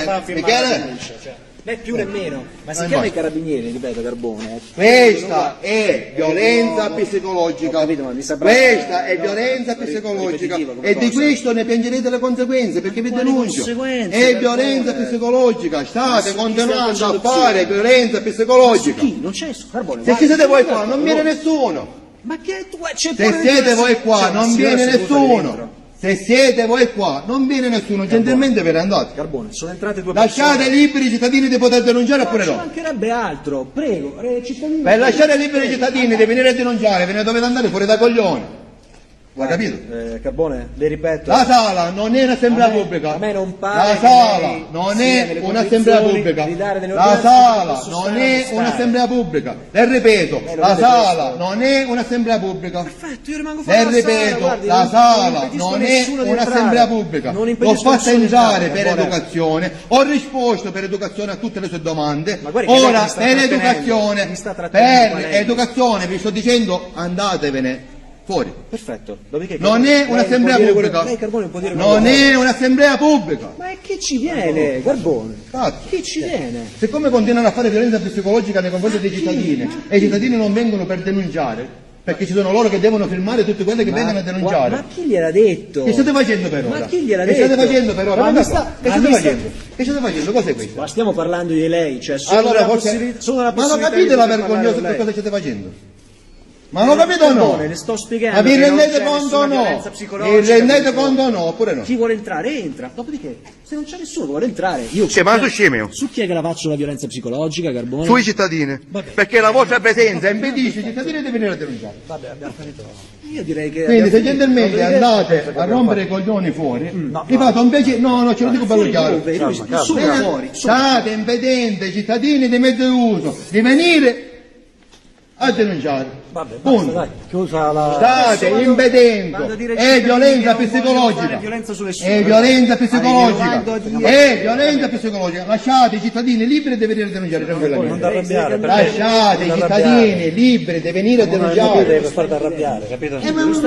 né più né meno, ma si chiama i carabinieri, ripeto, Carbone. Questa è violenza psicologica, questa è violenza psicologica e di questo ne piangerete le conseguenze perché vi denuncio. È violenza psicologica, state continuando a fare violenza psicologica. Non c'è Carbone. Se ci siete voi qua non viene nessuno. Ma che se siete voi qua non viene nessuno. Se siete voi qua, non viene nessuno, gentilmente ve ne andate. Carbone, sono entrate due persone. Lasciate liberi i cittadini di poter denunciare oppure no? Ci mancherebbe altro, prego, cittadini. Per lasciare liberi i cittadini di venire a denunciare, ve ne dovete andare fuori da coglione. Hai capito? Carbone, le ripeto. La sala non è un'assemblea pubblica. A me non pare. La sala non è un'assemblea pubblica. La sala non è un'assemblea pubblica. Le ripeto, la sala non è un'assemblea pubblica. Perfetto, io rimango fuori. Le ripeto, la sala non è un'assemblea pubblica. L'ho fatta entrare per educazione, ho risposto per educazione a tutte le sue domande. Ora per educazione vi sto dicendo andatevene fuori. Perfetto. Non è un'assemblea pubblica. Non è un'assemblea pubblica. Ma che ci viene, Carbone? Che ci viene? Siccome continuano a fare violenza psicologica nei confronti dei cittadini e i cittadini non vengono per denunciare, perché ci sono loro che devono firmare tutte quelle che vengono a denunciare. Ma chi gliel'ha detto? Che state facendo per ora? Ma chi gliel'ha detto? Che state facendo per ora? Che state facendo? Che state facendo? Cos'è questo? Ma stiamo parlando di lei, cioè allora, ma non capite la vergognosa che cosa state facendo? Ma non capito o no? Le sto spiegando. Ma vi rendete conto o no? Vi rendete conto o no? Oppure no? Chi vuole entrare entra. Dopodiché, se non c'è nessuno che vuole entrare, io ma su scemio. Su chi è che la faccio la violenza psicologica, Carbone? Sui cittadini. Vabbè. Perché la vostra presenza impedisce ai cittadini di venire a denunciare. Vabbè, abbiamo finito. Io direi che. Quindi se gentilmente andate a rompere i coglioni fuori, vi fate un piacere. No, ce lo dico bello chiaro. State impedendo ai cittadini di mezzo uso di venire a denunciare. Vabbè, basta, dai, chiusa la... State impedendo, è violenza psicologica, è violenza psicologica, è violenza psicologica. Lasciate i cittadini liberi di venire a denunciare tranquillamente. Lasciate i cittadini liberi di venire a denunciare. Per farti arrabbiare, capito?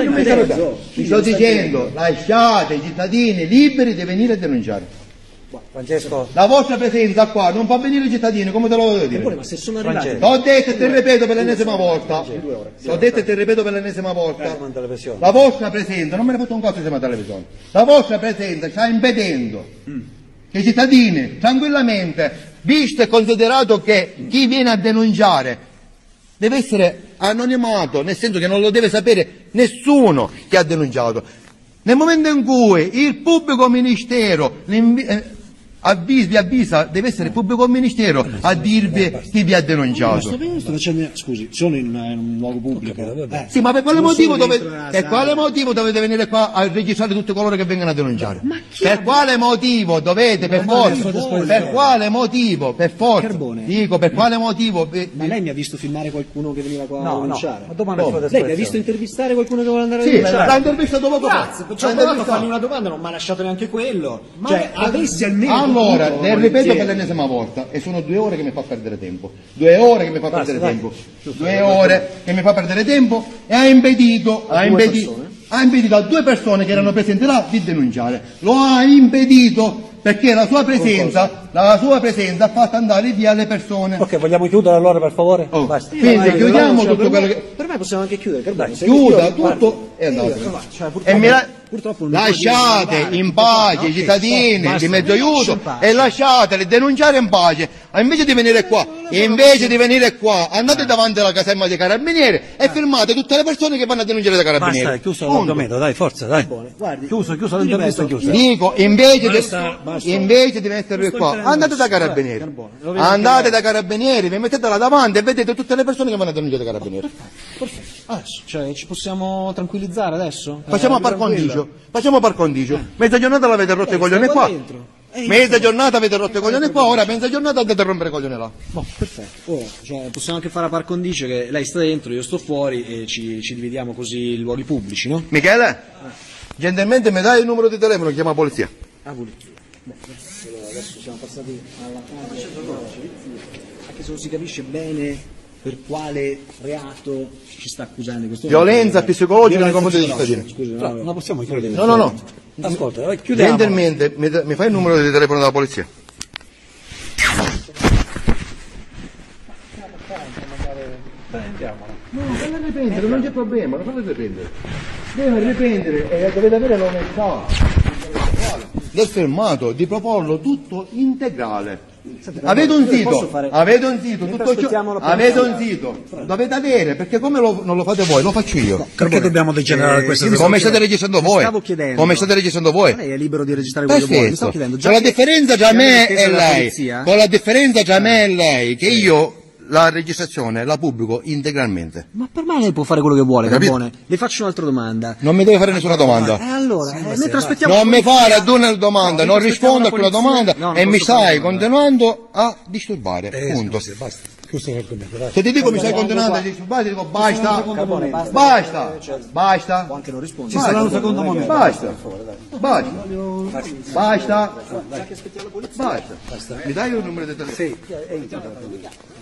Vi sto dicendo, lasciate i cittadini liberi di venire a denunciare. Francesco, la vostra presenza qua non fa venire i cittadini, come te lo voglio dire? Ma se sono arrivati, l'ho detto e te ripeto per l'ennesima volta. L'ho detto e te ripeto per l'ennesima volta. La vostra presenza, non me ne foto un cazzo insieme alla televisione. La vostra presenza sta impedendo che i cittadini tranquillamente, visto e considerato che chi viene a denunciare deve essere anonimato, nel senso che non lo deve sapere nessuno che ha denunciato. Nel momento in cui il pubblico ministero vi avvisa, deve essere il pubblico ministero a dirvi chi vi ha denunciato. Scusi, sono in un luogo pubblico. Sì, ma per quale motivo dovete venire qua a registrare tutti coloro che vengono a denunciare? Per quale motivo dovete, per forza? Per quale motivo? Per forza. Dico, per quale motivo? Ma lei mi ha visto filmare qualcuno che veniva qua a denunciare? Ma domanda lei mi ha visto intervistare qualcuno che vuole andare a denunciare? Sì, l'ha intervistato poco fa. Cioè, ho fargli una domanda, non mi ha lasciato neanche quello. Cioè, avessi almeno... Allora, ne ripeto per l'ennesima volta, e sono 2 ore che mi fa perdere tempo. 2 ore che mi fa perdere tempo. 2 ore che mi fa perdere tempo e ha impedito a 2 persone che erano presenti là di denunciare. Lo ha impedito perché la sua presenza ha fatto andare via le persone. Ok, vogliamo chiudere allora per favore? Basta. Quindi chiudiamo tutto quello che... Per me possiamo anche chiudere, chiuda tutto e andate. Purtroppo lasciate in pace i cittadini di mezzo aiuto e lasciateli denunciare in pace. Invece di venire qua, andate davanti alla caserma dei carabinieri e firmate tutte le persone che vanno a denunciare dai carabinieri. Basta, chiuso l'argomento, dai, forza, dai. Chiuso l'intervista, chiusa. Dico, invece di mettervi qua, andate da carabinieri. Andate da carabinieri, vi mettete là davanti e vedete tutte le persone che vanno a denunciare dai carabinieri. Perfetto. Adesso, cioè, ci possiamo tranquillizzare adesso? Facciamo par condicio. Mezza giornata l'avete rotto i coglioni qua. Mezza giornata avete rotto i coglioni qua, ora mezza giornata andate a rompere i coglioni là. Boh, perfetto. Ora, cioè, possiamo anche fare a par condicio che lei sta dentro, io sto fuori e ci dividiamo così i luoghi pubblici, no? Michele, gentilmente mi dai il numero di telefono, chiama la polizia. Ah, polizia. Beh, adesso siamo passati alla parte anche se non si capisce bene per quale reato ci sta accusando questo. Violenza psicologica nei confronti degli cittadini. Scusi, No, possiamo chiudere. No. Ascolta, chiudiamo. Gentilmente mi fai il numero di telefono della polizia? No, fallo riprendere, non c'è problema, fallo riprendere. Deve riprendere e dovete avere l'onestà del fermato di proporlo tutto integrale. Avete un sito, tutto ciò, avete un sito, dovete avere, perché come non lo fate voi, lo faccio io. Perché dobbiamo degenerare questa Come state registrando voi? Stavo chiedendo. Come state registrando voi? Lei è libero di registrare quello che vuole. Mi stavo chiedendo, Con la differenza tra me e lei, con la differenza tra me e lei, che io la registrazione la pubblico integralmente. Ma per me lei può fare quello che vuole, Capito? Carbone. Le faccio un'altra domanda. Non mi deve fare nessuna domanda. Allora, mentre aspettiamo... Non mi fare ad una domanda, non rispondo a quella domanda e mi stai continuando a disturbare. Punto. Basta. Questo è l'argomento, dai. Se ti dico mi stai continuando a disturbare, ti dico basta. Basta. Può anche non rispondere. Ci sarà un secondo momento. Basta. Basta. Mi dai il numero di telefono? Sì.